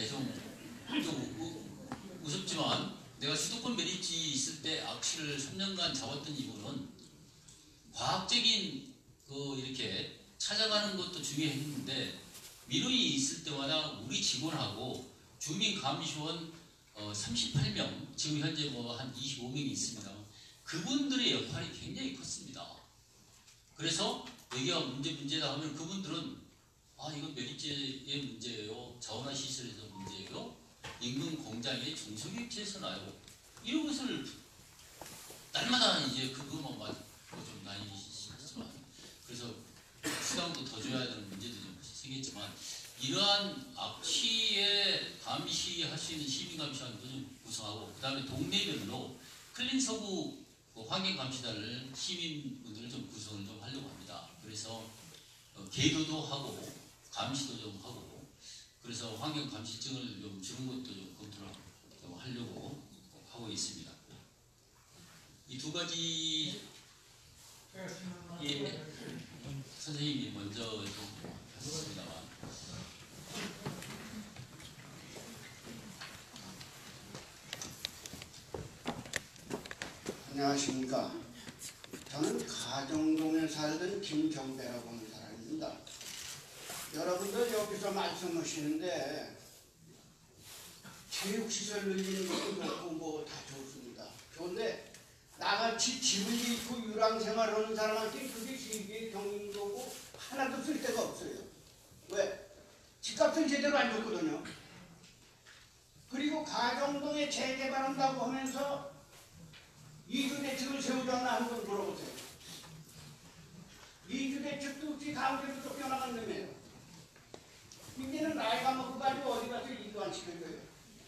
좀 우습지만 내가 수도권 메리지 있을 때 악취를 3년간 잡았던 이유는 과학적인 이렇게 찾아가는 것도 중요했는데 민원이 있을 때마다 우리 직원하고 주민감시원 38명 지금 현재 한 25명이 있습니다. 그분들의 역할이 굉장히 컸습니다. 그래서 여기가 문제다 하면 그분들은 이건 메리지의 문제예요. 자원화 시설에서 문제예요. 인근 공장의 중소기업체에서 나요. 이런 것을 날마다 이제 그것만 좀 다니시지만 그래서 수당도 더 줘야 되는 문제도 좀 생겼지만 이러한 악취에 감시할 수 있는 시민감시원도 좀 구성하고 그 다음에 동네별로 클린 서구 환경감시단을 시민분들을 좀 구성을 좀 하려고 합니다. 그래서 계도도 하고 감시도 좀 하고 그래서 환경감시증을 좀 주는 것도 좀 검토를 좀 하려고 하고 있습니다. 이 두 가지 선생님이 먼저 좀 하셨습니다만 안녕하십니까. 저는 가정동에 살던 김경배라고 하는 사람입니다. 여러분들 여기서 말씀하시는데 체육시설 늘리는 것도 좋고 뭐 다 좋습니다. 좋은데 나같이 집을 짓고 유랑생활하는 사람한테 그게 세계의 경도고 하나도 쓸 데가 없어요. 왜? 집값은 제대로 안 줬거든요. 그리고 가정동에 재개발한다고 하면서 이주대책을 세우잖아. 한번 물어보세요. 이주대책도 없이 가운데로 쫓겨나간다며요. 이제는 나이가 먹고 가지고 어디 가서 일도 안 시킬 거예요.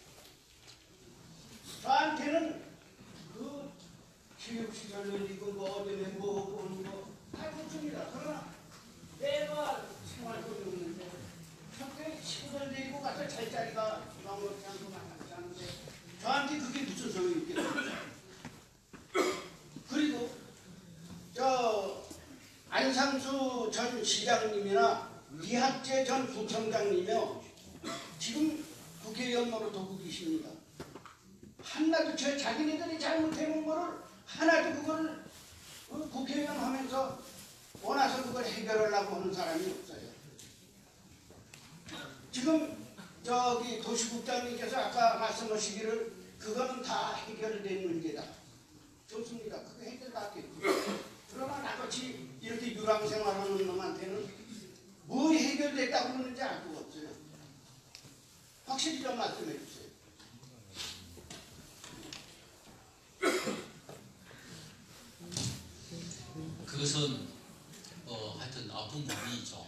저한테는 그 체육시설 늘리고 뭐 어디에 뭐 하는 거다 좋습니다. 그러나 내가 생활권이 없는데 평소에 친구들 데리고 가서 잘 자리가 마음먹지 않고 만나지 않는데 저한테 그게 무슨 소용이 있겠어요. 그리고 저 안상수 전 시장님이나 이학재 전 부청장님이요 지금 국회의원 노릇하고 계십니다. 하나도 자기네들이 잘못해놓은 거를 하나도 그거를 국회의원 하면서 원해서 그걸 해결하려고 하는 사람이 없어요. 지금 저기 도시국장님께서 아까 말씀하시기를 그거는 다 해결된 문제다. 좋습니다. 그거 해결 다 됐고. 그러나 나같이 이렇게 유랑생활하는 놈한테는 뭐 해결됐다고 그러는지 알 수가 없어요. 확실히 좀 말씀해 주세요. 그것은 하여튼 아픈 부분이죠.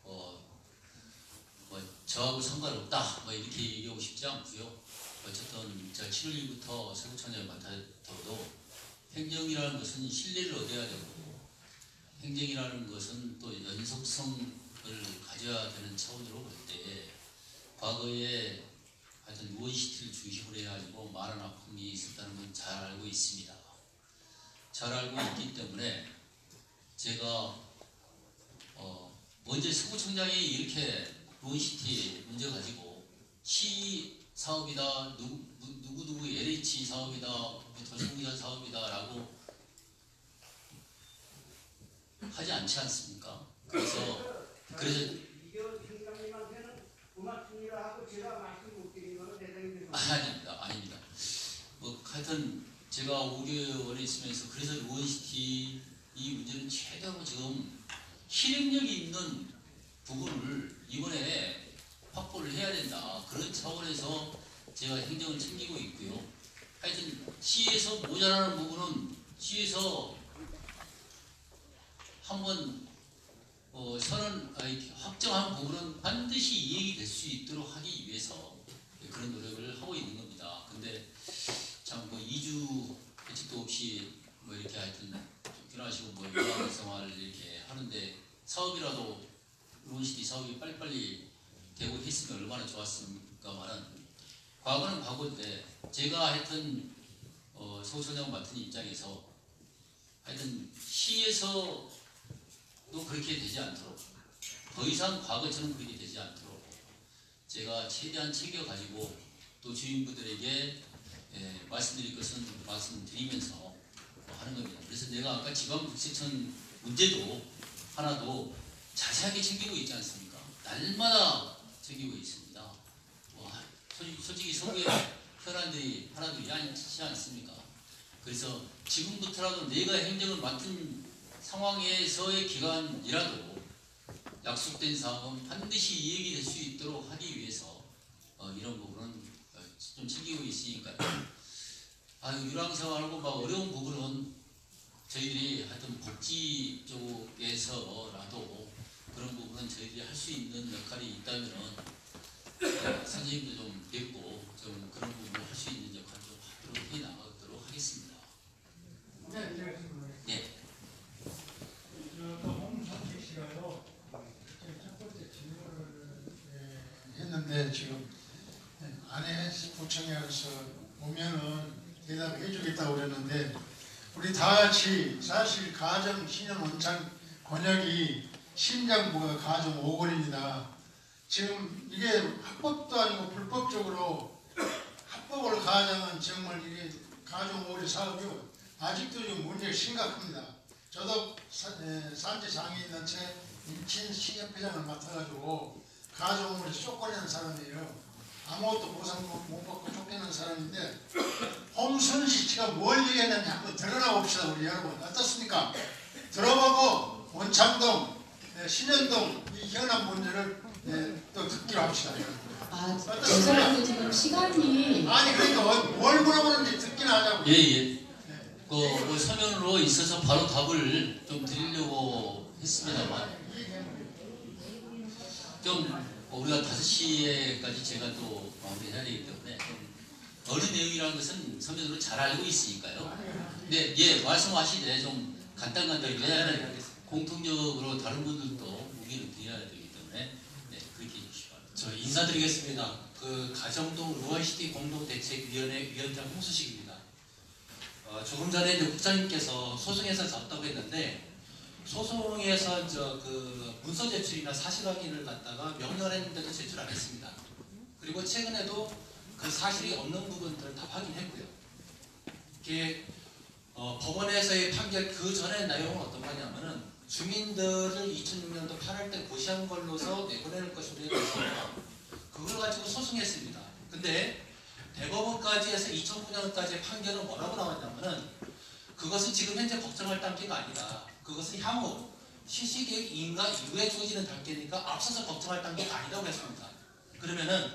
뭐 저하고 상관없다 뭐 이렇게 얘기하고 싶지 않고요. 어쨌든 제가 7월 2일부터 세부청장을 맡아도 행정이라는 것은 신뢰를 얻어야 되고 행정이라는 것은 또 연속성을 가져야 되는 차원으로 볼 때 과거에 하여튼 원시티를 중심으로 해가지고 많은 아픔이 있었다는 건 잘 알고 있습니다. 잘 알고 있기 때문에 제가 먼저 서구청장이 이렇게 원시티 문제 가지고 시 사업이다 누구누구 LH 사업이다 도시공사 사업이다 라고 하지 않지 않습니까? 그래서 행정님한테는 고맙습니다 하고 제가 말씀 못 드린 거는 대단히 아닙니다. 뭐 하여튼 제가 5개월에 있으면서 그래서 원시티 이 문제는 최대로 지금 실행력이 있는 부분을 이번에 확보를 해야 된다. 그런 차원에서 제가 행정을 챙기고 있고요. 하여튼 시에서 모자라는 부분은 시에서 한번 확정한 부분은 반드시 이행이 될 수 있도록 하기 위해서 그런 노력을 하고 있는 겁니다. 근데 참 뭐 2주 대책도 없이 뭐 이렇게 하여튼 쫓겨나시고 뭐 유학생활을 이렇게 하는데 사업이라도 원시티 사업이 빨리빨리 되고 했으면 얼마나 좋았습니까만은 과거는 과거인데 제가 하여튼 서구청장 맡은 입장에서 하여튼 시에서도 그렇게 되지 않도록 더 이상 과거처럼 그렇게 되지 않도록 제가 최대한 챙겨가지고 또 주민분들에게 말씀드릴 것은 말씀드리면서 하는 겁니다. 그래서 내가 아까 지방국세청 문제도 하나도 자세하게 챙기고 있지 않습니까? 날마다 챙기고 있습니다. 솔직히 서구의 현안들이 하나도 있지 않습니까? 그래서 지금부터라도 내가 행정을 맡은 상황에서의 기간이라도 약속된 사항은 반드시 이행이 될 수 있도록 하기 위해서 이런 부분은 좀 챙기고 있으니까요. 유랑생활하고 막 어려운 부분은 저희들이 하여튼 복지 쪽에서라도 그런 부분은 저희들이 할 수 있는 역할이 있다면은 선생님도 좀 뵙고 좀 그런 부분을 할 수 있는 역할을 좀 하도록 해 나가도록 하겠습니다. 네. 홍성택 씨가요. 첫 번째 질문을 했는데 지금 안에 구청에 가서 오면은 대답해 주겠다고 그랬는데 우리 다 같이 사실 가정 신현 원창 권역이 심장부가 가정 5권입니다. 지금 이게 합법도 아니고 불법적으로 합법을 가정은 정말 이게 가정 5권 사업이요. 아직도 좀 문제가 심각합니다. 저도 산재 장애인단체 인천 신협회장을 맡아가지고 가정으로 쫓겨내는 사람이에요. 아무것도 보상 못 받고 쫓겨난 사람인데 홍순시 씨가 뭘 얘기했는지 한번 들어나 봅시다. 우리 여러분 어떻습니까? 들어보고 원창동, 신현동 이 현안 문제를 또 듣기로 합시다. 죄송한데 지금 시간이 아니 그러니까 뭘 물어보는지 듣긴 하자고. 예예. 그 서면으로 있어서 바로 답을 좀 드리려고 했습니다만 좀 우리가 5시에까지 제가 또 마무리해야 되기 때문에 어느 내용이라는 것은 서면으로 잘 알고 있으니까요. 근데 예 말씀하시되 좀 간단하게 왜냐하면 공통적으로 다른 분들도 무기를 드려야 되기 때문에 네, 그렇게 해주시기 바랍니다. 저 인사드리겠습니다. 그 가정동 루원시티 공동대책위원회 위원장 홍수식입니다. 조금 전에 이제 국장님께서 소송에서 졌다고 했는데 소송에서 그 문서 제출이나 사실 확인을 갖다가 명령을 했는데도 제출 안 했습니다. 그리고 최근에도 그 사실이 없는 부분들을 다 확인했고요. 이게 법원에서의 판결 그 전의 내용은 어떤 거냐면은 주민들을 2006년도 8월때 고시한 걸로서 내보낼 것으로 해서 그걸 가지고 소송했습니다. 근데 대법원까지 해서 2009년까지의 판결은 뭐라고 나왔냐면은 그것은 지금 현재 걱정할 단계가 아니다. 그것은 향후 실시계획 인가 이후에 주어지는 단계니까 앞서서 걱정할 단계가 아니라고 했습니다. 그러면은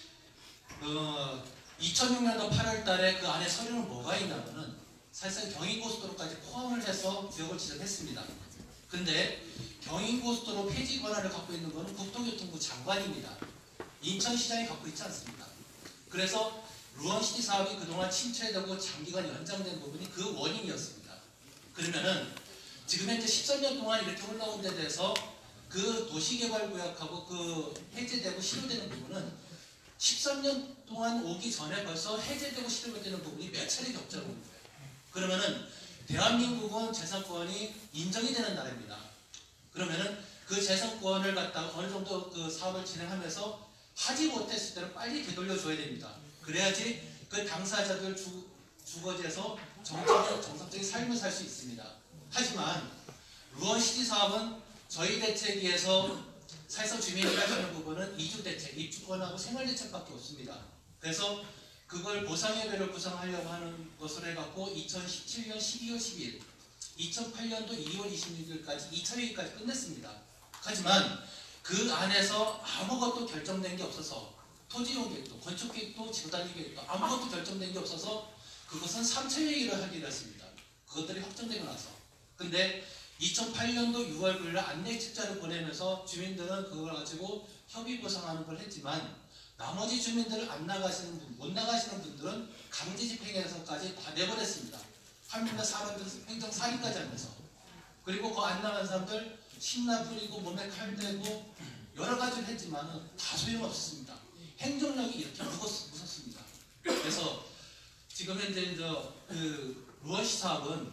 2006년도 8월 달에 그 안에 서류는 뭐가 있냐면은 사실상 경인고속도로까지 포함을 해서 구역을 지정했습니다. 근데 경인고속도로 폐지 권한을 갖고 있는 것은 국토교통부 장관입니다. 인천시장이 갖고 있지 않습니다. 그래서 루원시티 사업이 그동안 침체되고 장기간 연장된 부분이 그 원인이었습니다. 그러면은 지금 현재 13년 동안 이렇게 흘러온 데 대해서 그 도시개발구역하고 그 해제되고 실효되는 부분은 13년 동안 오기 전에 벌써 해제되고 실효되는 부분이 몇 차례 격차로 온 거예요. 그러면은 대한민국은 재산권이 인정이 되는 나라입니다. 그러면은 그 재산권을 갖다가 어느 정도 그 사업을 진행하면서 하지 못했을 때는 빨리 되돌려줘야 됩니다. 그래야지 그 당사자들 주거지에서 정상적인 삶을 살 수 있습니다. 하지만 루원시티 사업은 저희 대책위에서 사실상 주민이 하시는 부분은 이주대책, 입주권하고 생활대책밖에 없습니다. 그래서 그걸 보상예배를 구성하려고 하는 것으로 해갖고 2017년 12월 12일, 2008년도 2월 26일까지 2차 회의까지 끝냈습니다. 하지만 그 안에서 아무것도 결정된 게 없어서 토지용 계획도, 건축 계획도, 지구단위 계획도 아무것도 결정된 게 없어서 그것은 3차 회의를 하기로 했습니다. 그것들이 확정되고 나서. 근데 2008년도 6월 9일 안내 책자를 보내면서 주민들은 그걸 가지고 협의 보상하는 걸 했지만 나머지 주민들을 안 나가시는 분, 못 나가시는 분들은 강제 집행해서까지 다 내보냈습니다. 한민가 사람들 행정살인까지 하면서. 그리고 그 안 나간 사람들 신나 뿌리고 몸에 칼 대고 여러 가지를 했지만 다 소용없었습니다. 행정력이 이렇게 무섭습니다. 그래서 지금 현재 그 루원시 사업은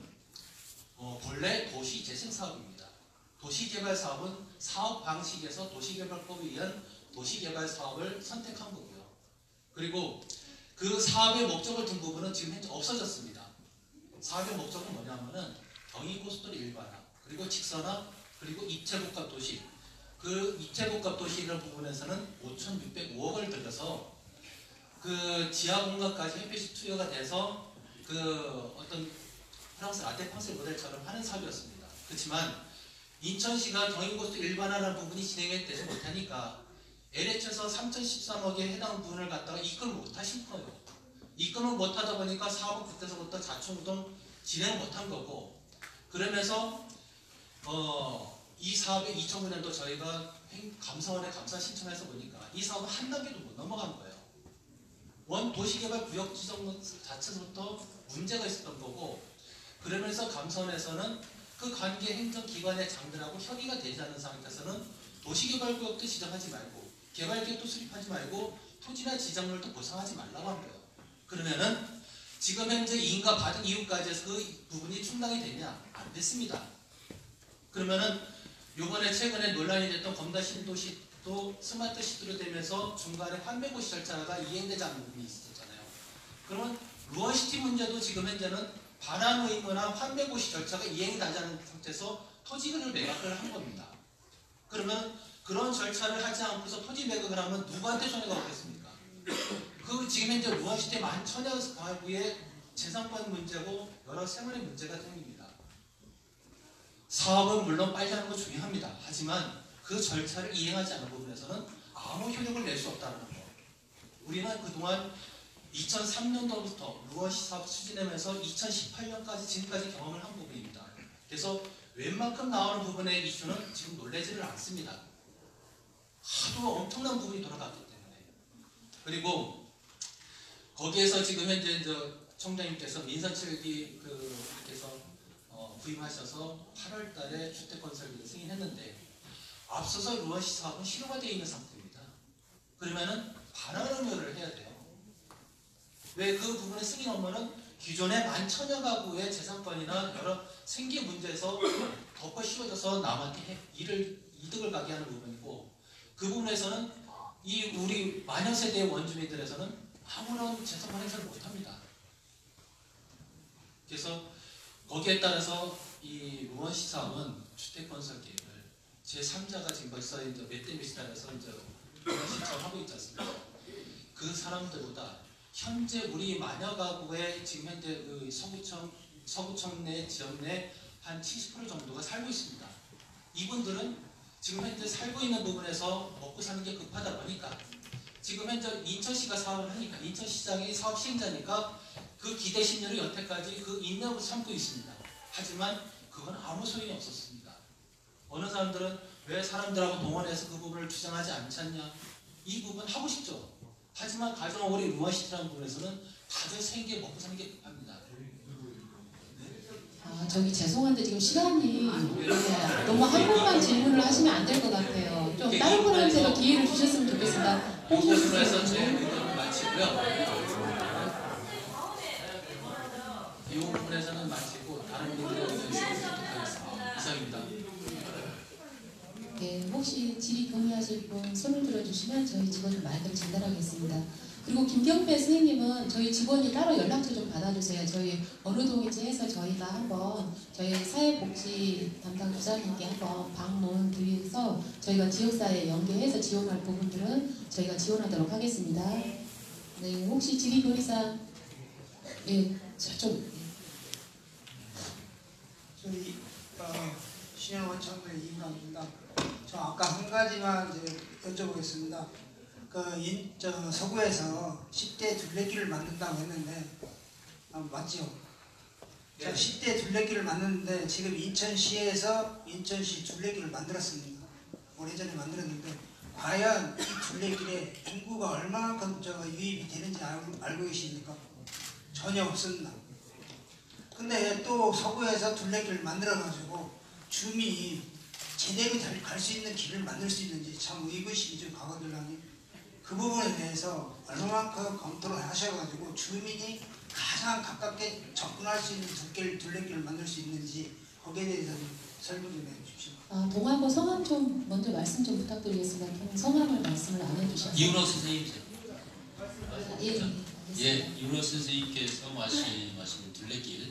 본래 도시재생 사업입니다. 도시개발 사업은 사업 방식에서 도시개발법에 의한 도시개발 사업을 선택한 거고요. 그리고 그 사업의 목적을 둔 부분은 지금 현재 없어졌습니다. 사업의 목적은 뭐냐면은 경인고속도로 일반화, 그리고 직선화, 그리고 입체복합 도시. 그 입체복합 도시 이런 부분에서는 5,605억을 들여서 그 지하 공간까지 햇빛이 투여가 돼서 그 어떤 프랑스 라테팡스 모델처럼 하는 사업이었습니다. 그렇지만 인천시가 경인고속도로 일반화라는 부분이 진행이 되지 못하니까 LH에서 3,013억에 해당 부분을 갖다가 입금을 못하신 거예요. 입금을 못하다 보니까 사업은 그때서부터 자충우동 진행을 못한 거고, 그러면서 이 사업에 2009년도 저희가 감사원에 감사 신청해서 보니까 이 사업은 한 단계도 못 넘어간 거예요. 원 도시개발 구역 지정 자체부터 문제가 있었던 거고, 그러면서 감사원에서는 그 관계 행정기관의 장들하고 협의가 되지 않는 상태에서는 도시개발구역도 지정하지 말고 개발계획도 수립하지 말고 토지나 지정물도 보상하지 말라고 한 거예요. 그러면은 지금 현재 이인가 받은 이유까지 해서 그 부분이 충당이 되냐? 안 됐습니다. 그러면은 요번에 최근에 논란이 됐던 검다 신도시도 스마트 시티로 되면서 중간에 환매고시 절차가 이행되지 않는 부분이 있었잖아요. 그러면 루어시티 문제도 지금 현재는 반환 의무나 환매고시 절차가 이행이 되지 않은 상태에서 토지를 매각을 한 겁니다. 그러면 그런 절차를 하지 않고서 토지 매각을 하면 누구한테 손해가 오겠습니까? 그 지금 현재 루어시티 만천여 가구의 재산권 문제고 여러 생활의 문제가 생깁니다. 사업은 물론 빨리 하는 거 중요합니다. 하지만 그 절차를 이행하지 않은 부분에서는 아무 효력을 낼 수 없다는 거. 우리는 그동안 2003년도부터 루어시 사업 추진하면서 2018년까지 지금까지 경험을 한 부분입니다. 그래서 웬만큼 나오는 부분의 이슈는 지금 놀라지를 않습니다. 하도 엄청난 부분이 돌아갔기 때문에. 그리고 거기에서 지금 현재 청장님께서 민선 7기 그께서 구입하셔서 8월 달에 주택건설비를 승인했는데 앞서서 루어시 사업은 실효가 되어 있는 상태입니다. 그러면은 반환 의무를 해야 돼요. 왜 그 부분의 승인 업무는 기존의 만천여 가구의 재산권이나 여러 생계 문제에서 덮어 씌워져서 남한테 이득을 가게 하는 부분이고 그 부분에서는 이 우리 마녀 세대의 원주민들에서는 아무런 재산권 행사를 못합니다. 그래서 거기에 따라서 이 루어시 사업은 주택건설 계획을 제3자가 지금 벌써 이제 몇 대 몇이라 해서 이제 신청하고 있지 않습니까? 그 사람들보다 현재 우리 마녀 가구의 지금 현재 그 서구청 내 지역 내 한 70% 정도가 살고 있습니다. 이분들은 지금 현재 살고 있는 부분에서 먹고 사는 게 급하다 보니까 지금 현재 인천시가 사업을 하니까 인천시장이 사업 시행자니까 그 기대 심리를 여태까지 그 인내로 삼고 있습니다. 하지만 그건 아무 소용이 없었습니다. 어느 사람들은 왜 사람들하고 동원해서 그 부분을 주장하지 않잖냐? 이 부분 하고 싶죠. 하지만 가정 우리 루어시티라는 부분에서는 다들 생계 먹고 사는 게 급합니다. 저기 죄송한데 지금 시간이 너무 한 번만 질문을 하시면 안 될 것 같아요. 좀 다른 분한테도 기회를 주셨으면 좋겠습니다. 이 부분에서 제 의견을 마치고요. 이 부분에서는 마치고 다른 분들의 의견을 듣도록 하겠습니다. 이상입니다. 네, 혹시 질의 동의하실 분 손을 들어주시면 저희 직원이 말끔 전달하겠습니다. 그리고 김경배 선생님은 저희 직원이 따로 연락처 좀 받아주세요. 저희 어느 동인지 해서 저희가 한번 저희 사회복지 담당 부장님께 한번 방문 드려서 저희가 지역사회에 연계해서 지원할 부분들은 저희가 지원하도록 하겠습니다. 네, 혹시 질의 건의사항 저쪽 저희 신현원창구의 이인강입니다. 저 아까 한 가지만 이제 여쭤보겠습니다. 서구에서 10대 둘레길을 만든다고 했는데 맞죠? 저 10대 둘레길을 만드는데 지금 인천시에서 인천시 둘레길을 만들었습니다. 오래전에 만들었는데 과연 이 둘레길에 인구가 얼마만큼 유입이 되는지 알고 계십니까? 전혀 없습니다. 근데 또 서구에서 둘레길을 만들어가지고 주민이 제대로 갈 수 있는 길을 만들 수 있는지 참 의구심이 좀 가거든요. 그 부분에 대해서 얼마만큼 검토를 하셔가지고 주민이 가장 가깝게 접근할 수 있는 둘레길을 만들 수 있는지 거기에 대해서 설명 좀 해주십시오. 동안고 성함 좀 먼저 말씀 좀 부탁드리겠습니다. 성함을 말씀을 안 해주셔서. 이윤호 선생님이세요. 예, 이윤호 선생님께서 말씀하신 둘레길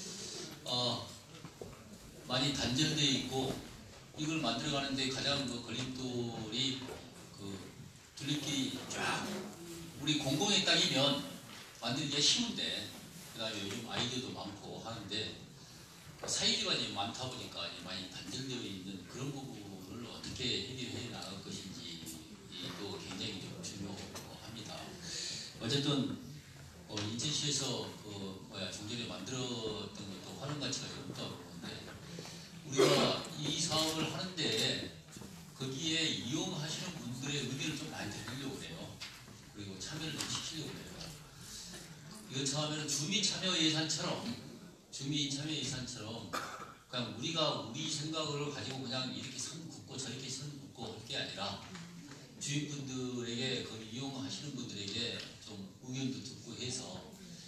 많이 단절되어 있고 이걸 만들어가는데 가장 걸림돌이 둘레길이 쫙 우리 공공의 땅이면 만들기가 쉬운데 그 다음에 요즘 아이디어도 많고 하는데 사유지가 많다 보니까 많이 단절되어 있는 그런 부분을 어떻게 해결해 나갈 것인지도 굉장히 좀 중요합니다. 어쨌든 인천시에서 종전에 만들었던 것도 활용 가치가 좀 없다고 보는데 우리가 이 사업을 하는데 거기에 이용하시는 분들의 의견을 좀 많이 들으려고 해요. 그리고 참여를 좀 시키려고 해요. 이거 처음에는 주민 참여 예산처럼 그냥 우리가 우리 생각을 가지고 그냥 이렇게 선 긋고 저렇게 선 긋고 할 게 아니라 주민분들에게 그 이용하시는 분들에게 좀 의견도 듣고 해서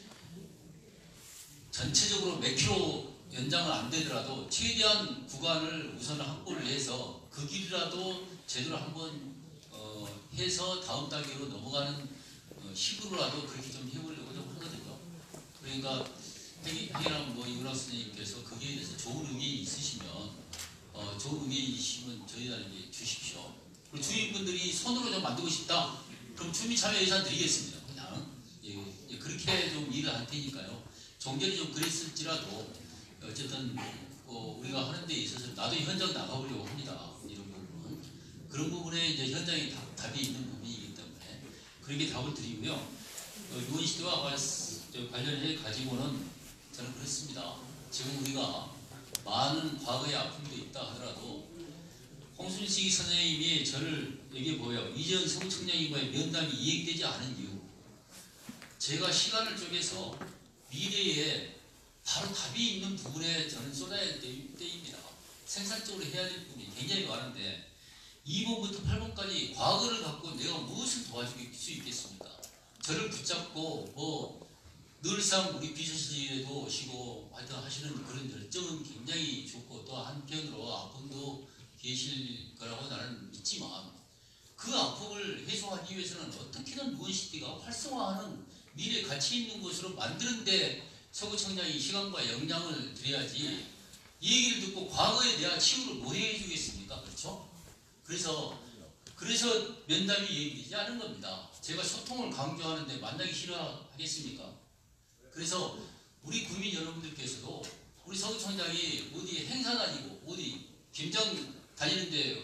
전체적으로 몇 킬로 연장은 안 되더라도 최대한 구간을 우선 확보를 해서 그 길이라도 제대로 한번 해서 다음 단계로 넘어가는 식으로라도 그렇게 좀 해보려고 좀 하거든요. 그러니까 회계랑 뭐 이문학 선생님께서 거기에 대해서 좋은 의견이 있으시면 좋은 의견이 있으시면 저희들에게 주십시오. 그리고 주민분들이 손으로 좀 만들고 싶다. 그럼 주민참여 예산 드리겠습니다. 그냥 예, 그렇게 좀 일을 할 테니까요. 종전이 좀 그랬을지라도 어쨌든 우리가 하는 데 있어서 나도 현장 나가보려고 합니다. 이런 부분은 그런 부분에 이제 현장에 답이 있는 부분이기 때문에 그렇게 답을 드리고요. 유원시대와 관련해 가지고는 저는 그렇습니다. 지금 우리가 많은 과거의 아픔도 있다 하더라도 홍순식 선생님이 저를 얘기해 보여 이재현 서구청장님과의 면담이 이행되지 않은 이유, 제가 시간을 쪼개서 미래에 바로 답이 있는 부분에 저는 쏟아야 될 때입니다. 생산적으로 해야 될 부분이 굉장히 많은데 2번부터 8번까지 과거를 갖고 내가 무엇을 도와줄 수 있겠습니까? 저를 붙잡고 뭐 늘상 우리 비서실에도 오시고 하여튼 하시는 그런 열정은 굉장히 좋고 또 한편으로 아픔도 계실 거라고 나는 믿지만 그 아픔을 해소하기 위해서는 어떻게든 유원시티가 활성화하는 미래 가치 있는 곳으로 만드는데 서구청장이 시간과 역량을 들여야지 이 얘기를 듣고 과거에 내가 치유를 뭐 해주겠습니까? 그렇죠? 그래서 면담이 얘기되지 않은 겁니다. 제가 소통을 강조하는데 만나기 싫어하겠습니까? 그래서 우리 국민 여러분들께서도 우리 서구청장이 어디 행사 다니고 어디 김장 다니는데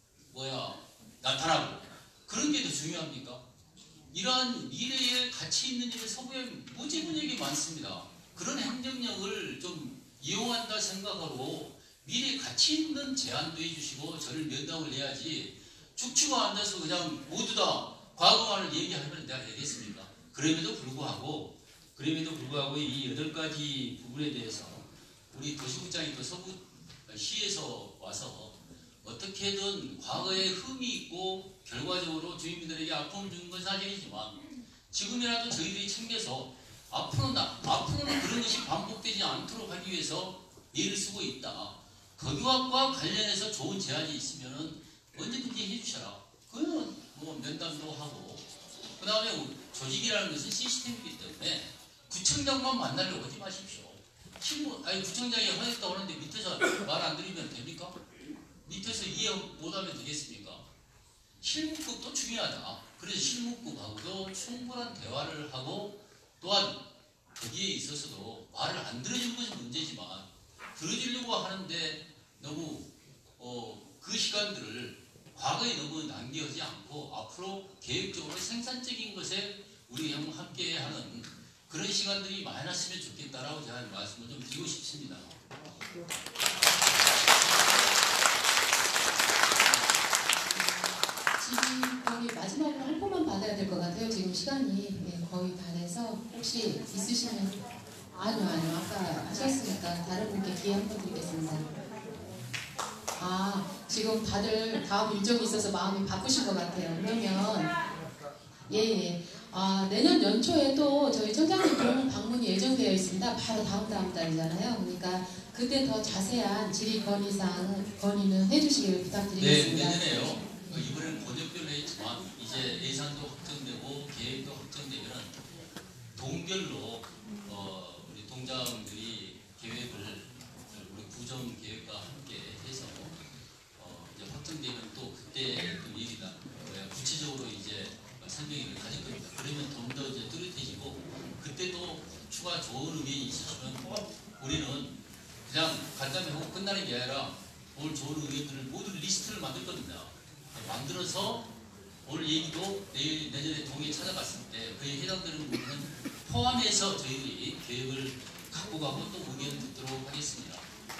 나타나고 그런 게 더 중요합니까? 이러한 미래에 가치 있는 일을 서구에 무지무지하게 많습니다. 그런 행정력을 좀 이용한다 생각하고 미래에 가치 있는 제안도 해주시고 저를 면담을 해야지 죽치고 앉아서 그냥 모두 다 과거만을 얘기하면 내가 되겠습니까? 그럼에도 불구하고 이 8가지 부분에 대해서 우리 도시국장이 또 서구시에서 와서 어떻게든 과거에 흠이 있고 결과적으로 주민들에게 아픔을 준 건 사실이지만 지금이라도 저희들이 챙겨서 앞으로는 그런 것이 반복되지 않도록 하기 위해서 예를 쓰고 있다. 거기와 관련해서 좋은 제안이 있으면 언제든지 해주셔라. 그거는 뭐 면담도 하고 그 다음에 조직이라는 것은 시스템이기 때문에 구청장만 만나려고 하지 마십시오. 구청장이 하겠다고 하는데 밑에서 말 안 들으면 됩니까? 밑에서 이해 못하면 되겠습니까? 실무급도 중요하다. 그래서 실무급하고도 충분한 대화를 하고 또한 거기에 있어서도 말을 안 들어주는 것이 문제지만 들어주려고 하는데 너무 그 시간들을 과거에 너무 낭비하지 않고 앞으로 계획적으로 생산적인 것에 우리 함께하는 그런 시간들이 많았으면 좋겠다라고 제가 말씀을 좀 드리고 싶습니다. 지금 거의 마지막으로 한 번만 받아야 될 것 같아요. 지금 시간이 거의 다 돼서 혹시 있으시면 아니요 아까 하셨으니까 다른 분께 기회 한 번 드리겠습니다. 지금 다들 다음 일정이 있어서 마음이 바쁘신 것 같아요. 그러면 내년 연초에 또 저희 청장님 방문이 예정되어 있습니다. 바로 다음 달이잖아요. 그러니까 그때 더 자세한 질의 건의는 해주시기를 부탁드리겠습니다. 네, 내년에요. 이번에는 고정별로 했지만 이제 예산도 확정되고 계획도 확정되면 동별로 우리 동장들이 계획을 우리 구정 계획과 함께 해서 이제 확정되면 또 그때 또 얘기다 구체적으로 이제 설명을 가질 겁니다. 그러면 좀 더 이제 뚜렷해지고 그때도 추가 좋은 의견이 있으시면 우리는 그냥 간단히 하고 끝나는 게 아니라 오늘 좋은 의견들을 모두 리스트를 만들 겁니다. 만들어서 오늘 얘기도 내년에 동에 찾아갔을 때 그에 해당되는 부분은 포함해서 저희들이 계획을 갖고 가고 또 의견을 듣도록 하겠습니다.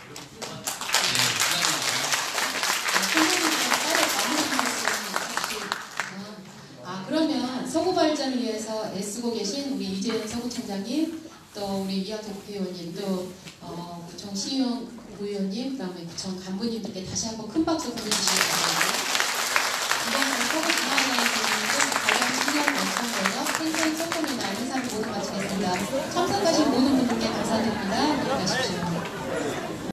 그러면 서구 발전을 위해서 애쓰고 계신 우리 이재현 서구청장님, 또 우리 이학재 국회의원님, 또 구청 시의원 부의원님, 그다음에 구청 간부님들께 다시 한번 큰 박수 보내주시기 바랍니다. 이번 서구 모두 마치겠습니다. 참석하신 모든 분들께 감사드립니다. 안녕히 가십시오.